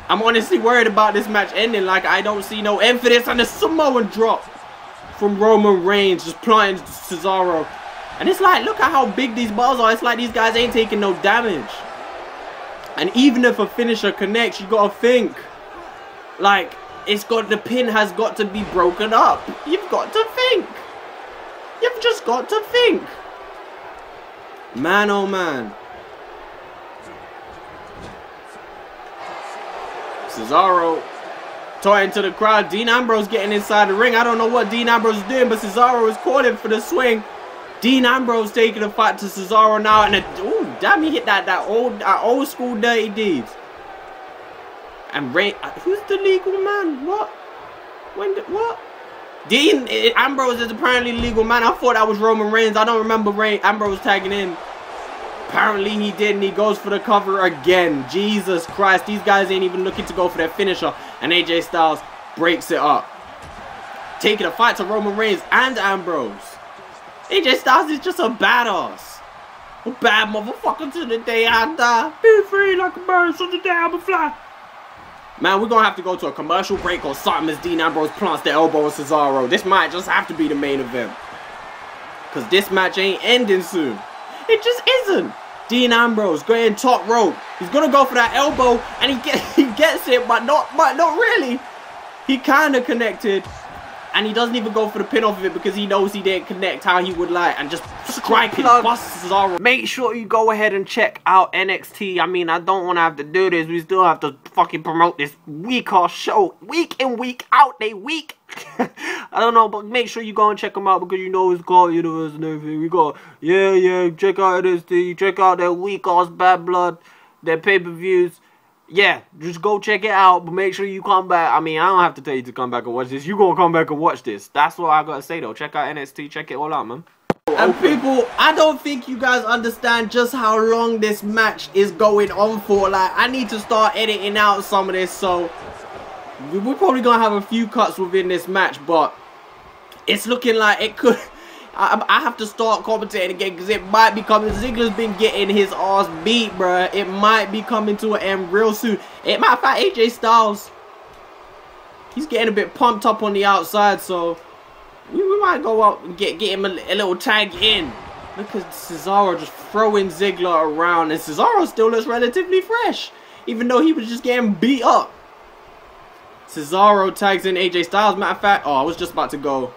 I'm honestly worried about this match ending. Like, I don't see no end for this. And the Samoan drop from Roman Reigns just planting Cesaro. And it's like, look at how big these balls are. It's like these guys ain't taking no damage. And even if a finisher connects, you gotta think, like, it's got, the pin has got to be broken up. You've got to think. You've just got to think. Man, oh man. Cesaro talking to the crowd. Dean Ambrose getting inside the ring. I don't know what Dean Ambrose is doing, but Cesaro is calling for the swing. Dean Ambrose taking the fight to Cesaro now, and oh damn, he hit that that old that old school dirty deeds. And Ray, who's the legal man? What? When did what? Dean Ambrose is apparently the legal man. I thought that was Roman Reigns. I don't remember Ray Ambrose tagging in. Apparently he did, and he goes for the cover again. Jesus Christ, these guys ain't even looking to go for their finisher, and A J Styles breaks it up, taking a fight to Roman Reigns and Ambrose. A J Styles is just a badass. A bad motherfucker to the day I die. Be free like a bird, so the day I will fly. Man, we're gonna have to go to a commercial break or something as Dean Ambrose plants the elbow of Cesaro. This might just have to be the main event, because this match ain't ending soon. It just isn't. Dean Ambrose going top rope. He's gonna go for that elbow, and he get he gets it, but not but not really. He kind of connected. And he doesn't even go for the pin off of it because he knows he didn't connect how he would like, and just striking busts Cesaro. Make sure you go ahead and check out N X T. I mean, I don't want to have to do this. We still have to fucking promote this week-off show. Week in, week out, they week. I don't know, but make sure you go and check them out because you know it's called Universe and everything. We got, yeah, yeah, check out N X T. Check out their week-off Bad Blood, their pay-per-views. Yeah, just go check it out, but make sure you come back. I mean, I don't have to tell you to come back and watch this. You gonna come back and watch this. That's what I gotta say, though. Check out N X T. Check it all out, man. And people, I don't think you guys understand just how long this match is going on for. Like, I need to start editing out some of this, so we're probably gonna have a few cuts within this match, but it's looking like it could... I, I have to start commentating again because it might be coming. Ziggler's been getting his ass beat, bruh. It might be coming to an end real soon. It might fight A J Styles. He's getting a bit pumped up on the outside, so we, we might go out and get, get him a, a little tag in. Look at Cesaro just throwing Ziggler around, and Cesaro still looks relatively fresh, even though he was just getting beat up. Cesaro tags in A J Styles. Matter of fact, oh, I was just about to go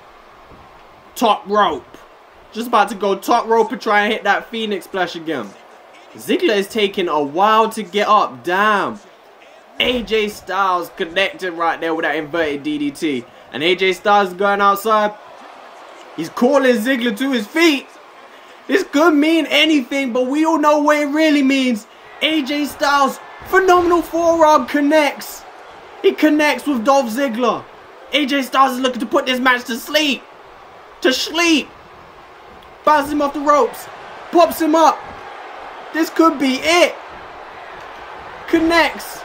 top rope. Just about to go top rope and try and hit that Phoenix splash again. Ziggler is taking a while to get up. Damn. A J Styles connected right there with that inverted D D T. And A J Styles is going outside. He's calling Ziggler to his feet. This could mean anything, but we all know what it really means. A J Styles, phenomenal forearm connects. It connects with Dolph Ziggler. A J Styles is looking to put this match to sleep. To sleep. Bounces him off the ropes. Pops him up. This could be it. Connects.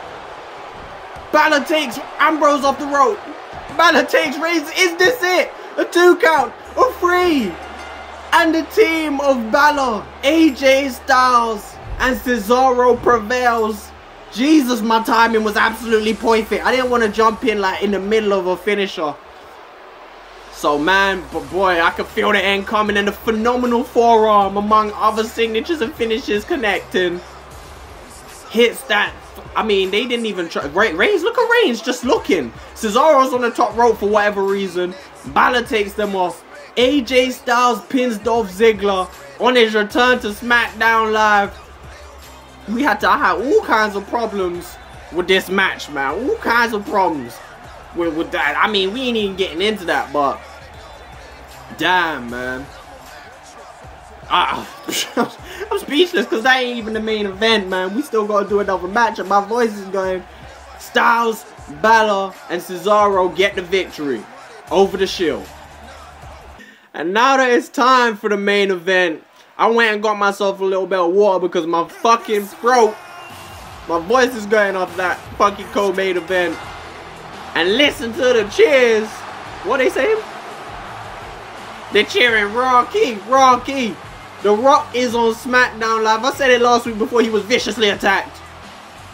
Balor takes Ambrose off the rope. Balor takes Reigns. Is this it? A two count. A three. And the team of Balor, A J Styles, and Cesaro prevails. Jesus, my timing was absolutely perfect. I didn't want to jump in like in the middle of a finisher. So man, but boy, I could feel the end coming, and a phenomenal forearm among other signatures and finishes connecting. Hits that. I mean, they didn't even try. Reigns, look at Reigns just looking. Cesaro's on the top rope for whatever reason. Balor takes them off. A J Styles pins Dolph Ziggler on his return to SmackDown Live. We had to I had all kinds of problems with this match, man. All kinds of problems with, with that. I mean, we ain't even getting into that, but damn, man. I, I'm speechless because that ain't even the main event, man. We still gotta do another match, and my voice is going. Styles, Balor, and Cesaro get the victory over the Shield. And now that it's time for the main event, I went and got myself a little bit of water because my fucking throat, my voice is going off that fucking co-main event. And listen to the cheers. What they saying? They're cheering Rocky, Rocky. The Rock is on SmackDown Live. I said it last week before he was viciously attacked.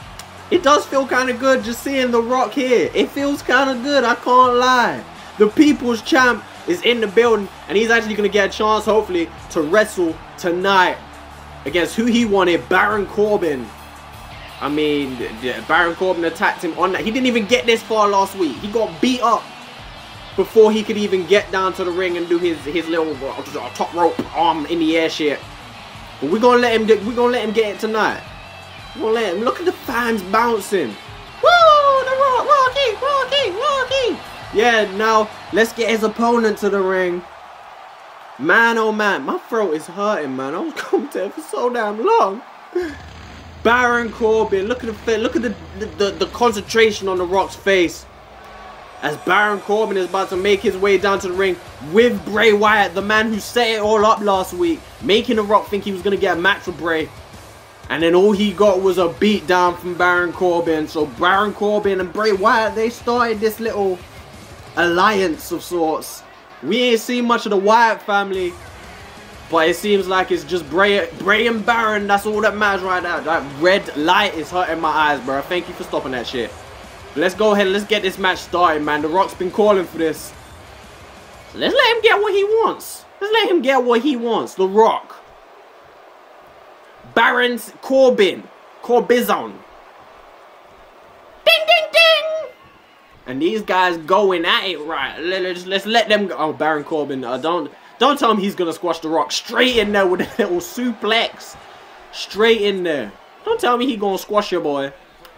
It does feel kind of good just seeing The Rock here. It feels kind of good, I can't lie. The People's Champ is in the building, and he's actually going to get a chance, hopefully, to wrestle tonight against who he wanted, Baron Corbin. I mean, Baron Corbin attacked him on that. He didn't even get this far last week. He got beat up before he could even get down to the ring and do his his little uh, top rope arm in the air shit. But we're gonna let him get, we're gonna let him get it tonight. We're gonna let him. Look at the fans bouncing. Woo! The Rock, Rocky, Rocky, Rocky. Yeah, now let's get his opponent to the ring. Man, oh man, my throat is hurting, man. I was commentating for so damn long. Baron Corbin, look at the look at the, the the concentration on The Rock's face as Baron Corbin is about to make his way down to the ring with Bray Wyatt, the man who set it all up last week, making The Rock think he was gonna get a match with Bray, and then all he got was a beat down from Baron Corbin. So Baron Corbin and Bray Wyatt, they started this little alliance of sorts. We ain't seen much of the Wyatt family, but it seems like it's just Bray, Bray and Baron. That's all that matters right now. That red light is hurting my eyes, bro. Thank you for stopping that shit. But let's go ahead and let's get this match started, man. The Rock's been calling for this. So let's let him get what he wants. Let's let him get what he wants. The Rock. Baron Corbin. Corbizon. Ding, ding, ding. And these guys going at it right. Let's, let's let them go. Oh, Baron Corbin. Uh, don't... Don't tell him he's going to squash The Rock. Straight in there with a little suplex. Straight in there. Don't tell me he's going to squash your boy.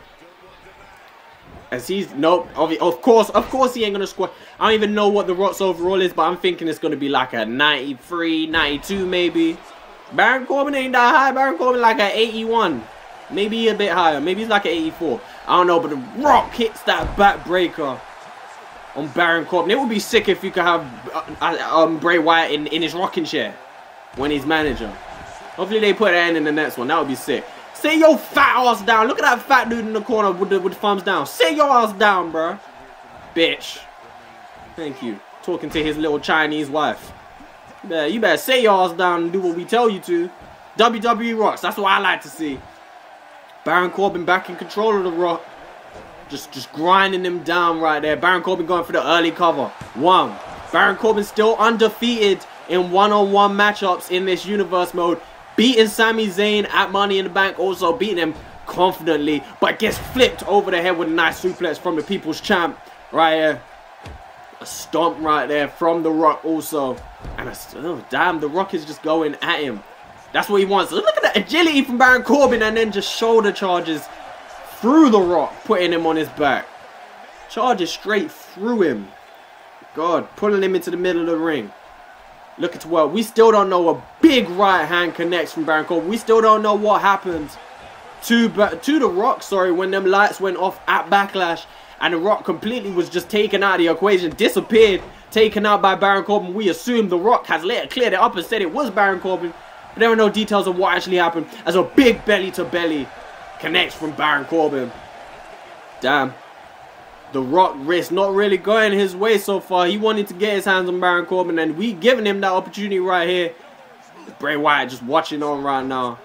As he's... Nope. Of course. Of course he ain't going to squash. I don't even know what The Rock's overall is. But I'm thinking it's going to be like a ninety-three, ninety-two maybe. Baron Corbin ain't that high. Baron Corbin like an eighty-one. Maybe a bit higher. Maybe he's like an eighty-four. I don't know. But The Rock hits that backbreaker on Baron Corbin. It would be sick if you could have uh, um, Bray Wyatt in, in his rocking chair when he's manager. Hopefully they put that in in the next one. That would be sick. Sit your fat ass down. Look at that fat dude in the corner with the, with the thumbs down. Sit your ass down, bro. Bitch. Thank you. Talking to his little Chinese wife. You better, you better sit your ass down and do what we tell you to. W W E rocks. That's what I like to see. Baron Corbin back in control of the Rock. Just, just grinding him down right there. Baron Corbin going for the early cover. One. Baron Corbin still undefeated in one-on-one matchups in this universe mode. Beating Sami Zayn at Money in the Bank. Also beating him confidently. But gets flipped over the head with a nice suplex from the People's Champ. Right here. A stomp right there from The Rock also. And a, oh, damn, The Rock is just going at him. That's what he wants. Look at that agility from Baron Corbin. And then just shoulder charges through The Rock, putting him on his back. Charges straight through him. God, pulling him into the middle of the ring. Look at well, we still don't know. A big right hand connects from Baron Corbin. We still don't know what happened to to The Rock. Sorry, when them lights went off at Backlash, and The Rock completely was just taken out of the equation, disappeared, taken out by Baron Corbin. We assumed The Rock has later cleared it up and said it was Baron Corbin, but there are no details of what actually happened. As a big belly to belly connects from Baron Corbin. Damn. The Rock wrist not really going his way so far. He wanted to get his hands on Baron Corbin, and we giving him that opportunity right here. Bray Wyatt just watching on right now.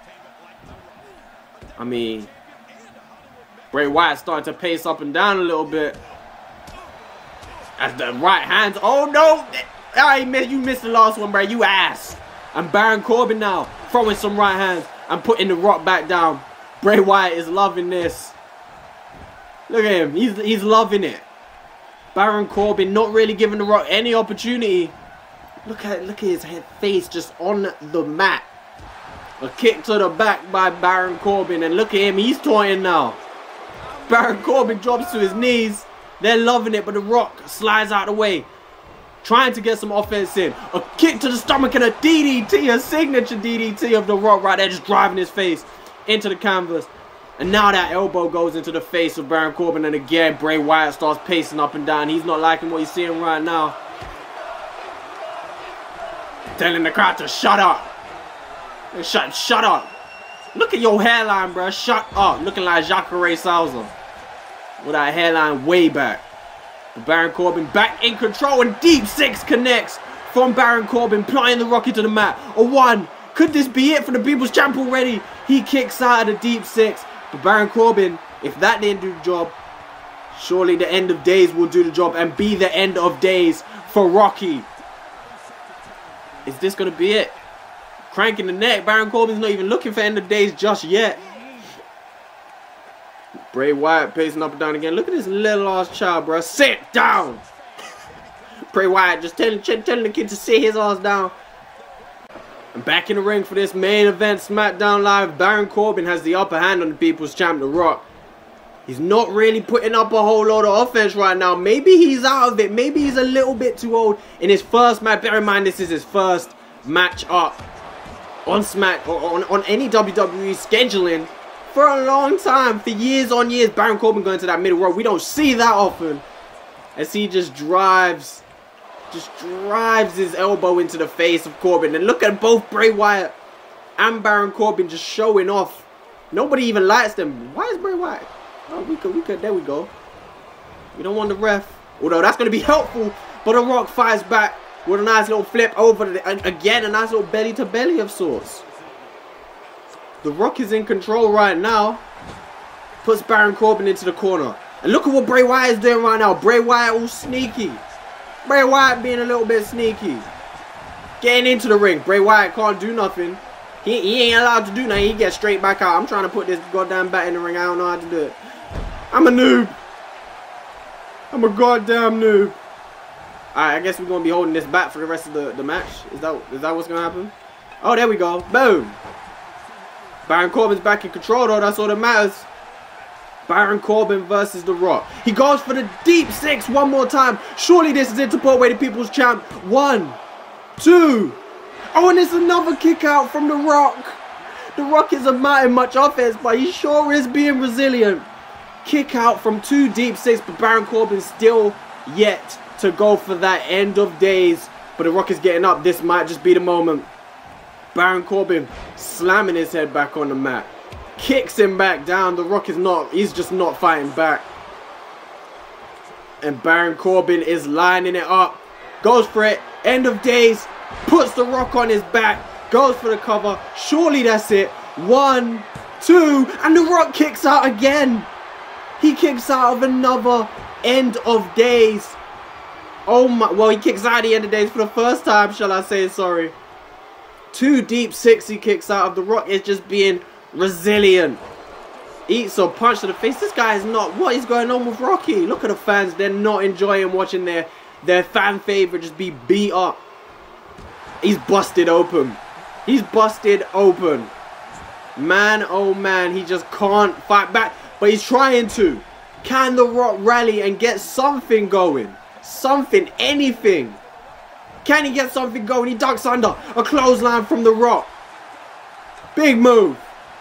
I mean, Bray Wyatt starting to pace up and down a little bit. As the right hands. Oh no! I missed. You missed the last one, Bray. You ass. And Baron Corbin now throwing some right hands and putting The Rock back down. Bray Wyatt is loving this. Look at him. He's, he's loving it. Baron Corbin not really giving The Rock any opportunity. Look at look at his head face just on the mat. A kick to the back by Baron Corbin. And look at him. He's taunting now. Baron Corbin drops to his knees. They're loving it. But The Rock slides out of the way. Trying to get some offense in. A kick to the stomach and a D D T. A signature D D T of The Rock right there. Just driving his face into the canvas. And now that elbow goes into the face of Baron Corbin. And again, Bray Wyatt starts pacing up and down. He's not liking what he's seeing right now. Telling the crowd to shut up. Shut, shut up. Look at your hairline, bro. Shut up. Looking like Jacare Souza. With that hairline way back. But Baron Corbin back in control. And deep six connects from Baron Corbin. Plying The Rock into the mat. A one. Could this be it for the People's Champ already? He kicks out of the deep six. But Baron Corbin If that didn't do the job, surely the end of days will do the job and be the end of days for Rocky. Is this going to be it? Cranking the neck. Baron Corbin's not even looking for end of days just yet. Bray Wyatt pacing up and down again. Look at this little ass child, bro. Sit down. Bray Wyatt just telling, telling the kid to sit his ass down. And back in the ring for this main event, SmackDown Live. Baron Corbin has the upper hand on the People's Champ, The Rock. He's not really putting up a whole lot of offense right now. Maybe he's out of it. Maybe he's a little bit too old in his first match. Bear in mind, this is his first match up on Smack or on, on any W W E scheduling for a long time. For years on years, Baron Corbin going to that middle row. We don't see that often. As he just drives, just drives his elbow into the face of Corbin. And look at both Bray Wyatt and Baron Corbin just showing off. Nobody even likes them. Why is Bray Wyatt? Oh, we could, we could, there we go. We don't want the ref. Although that's going to be helpful. But The Rock fires back with a nice little flip over the, again, a nice little belly to belly of sorts. The Rock is in control right now. Puts Baron Corbin into the corner. And look at what Bray Wyatt is doing right now. Bray Wyatt all sneaky. Bray Wyatt being a little bit sneaky. Getting into the ring. Bray Wyatt can't do nothing. He, he ain't allowed to do nothing. He gets straight back out. I'm trying to put this goddamn bat in the ring. I don't know how to do it. I'm a noob. I'm a goddamn noob. Alright, I guess we're going to be holding this back for the rest of the, the match. Is that, is that what's going to happen? Oh, there we go. Boom. Baron Corbin's back in control, though. That's all that matters. Baron Corbin versus The Rock. He goes for the deep six one more time. Surely this is it to put away the People's Champ. One, two. Oh, and it's another kick out from The Rock. The Rock isn't mounting much offense, but he sure is being resilient. Kick out from two deep six, but Baron Corbin still yet to go for that end of days. But The Rock is getting up. This might just be the moment. Baron Corbin slamming his head back on the mat. Kicks him back down. The Rock is not, he's just not fighting back. And Baron Corbin is lining it up. Goes for it. End of days. Puts The Rock on his back. Goes for the cover. Surely that's it. One, two, and The Rock kicks out again. He kicks out of another end of days. Oh my, well, he kicks out of the end of days for the first time, shall I say, sorry. Two deep six he kicks out of. The Rock is just being resilient. Eats a punch to the face. This guy is not, what is going on with Rocky? Look at the fans. They're not enjoying watching their, their fan favorite just be beat up. He's busted open. He's busted open. Man, oh man, he just can't fight back. But he's trying to. Can The Rock rally and get something going? Something, anything. Can he get something going? He ducks under. A clothesline from The Rock. Big move.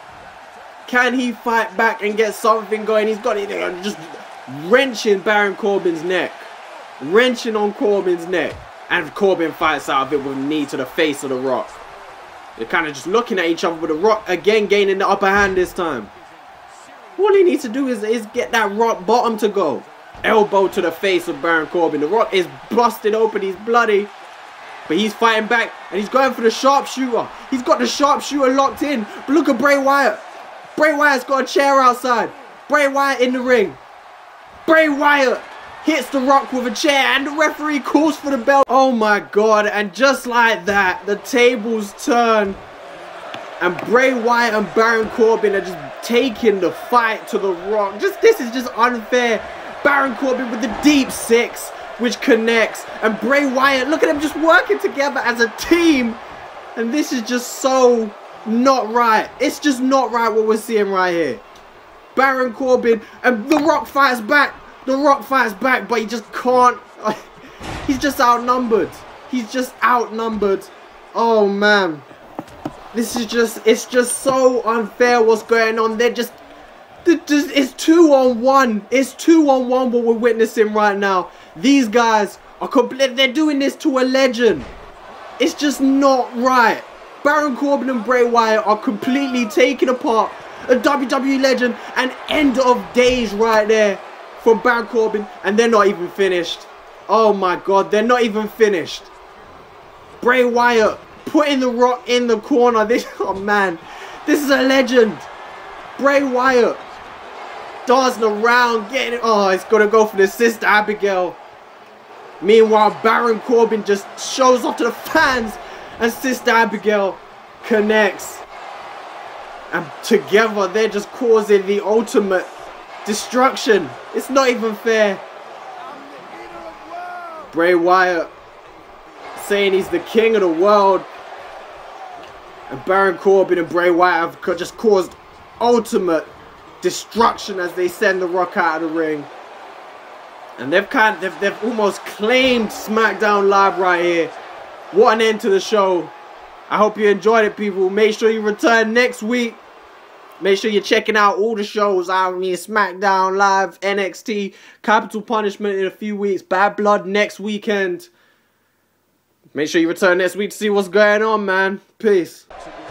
Can he fight back and get something going? He's got it. Just wrenching Baron Corbin's neck. Wrenching on Corbin's neck. And Corbin fights out of it with a knee to the face of The Rock. They're kind of just looking at each other, with The Rock again gaining the upper hand this time. All he needs to do is, is get that Rock bottom to go. Elbow to the face of Baron Corbin. The Rock is busted open. He's bloody. But he's fighting back. And he's going for the sharpshooter. He's got the sharpshooter locked in. But look at Bray Wyatt. Bray Wyatt's got a chair outside. Bray Wyatt in the ring. Bray Wyatt hits The Rock with a chair. And the referee calls for the bell. Oh my god. And just like that, the tables turn. And Bray Wyatt and Baron Corbin are just taking the fight to The Rock. Just this is just unfair. Baron Corbin with the deep six, which connects. And Bray Wyatt, look at them just working together as a team. And this is just so not right. It's just not right what we're seeing right here. Baron Corbin and The Rock fights back. The Rock fights back, but he just can't. He's just outnumbered. He's just outnumbered. Oh man. This is just, it's just so unfair what's going on. They're just, they're just, it's two on one. It's two on one what we're witnessing right now. These guys are complete, they're doing this to a legend. It's just not right. Baron Corbin and Bray Wyatt are completely taking apart a W W E legend, and end of days right there from Baron Corbin, and they're not even finished. Oh my god, they're not even finished. Bray Wyatt putting The Rock in the corner. This, oh man, this is a legend. Bray Wyatt dancing around, getting it. Oh, it's gonna go for the Sister Abigail. Meanwhile, Baron Corbin just shows off to the fans, and Sister Abigail connects. And together, they're just causing the ultimate destruction. It's not even fair. Bray Wyatt saying he's the king of the world. And Baron Corbin and Bray Wyatt have just caused ultimate destruction as they send The Rock out of the ring. And they've kind of, they've, they've almost claimed SmackDown Live right here. What an end to the show. I hope you enjoyed it, people. Make sure you return next week. Make sure you're checking out all the shows. I mean, SmackDown Live, N X T, Capital Punishment in a few weeks, Bad Blood next weekend. Make sure you return next week to see what's going on, man. Peace.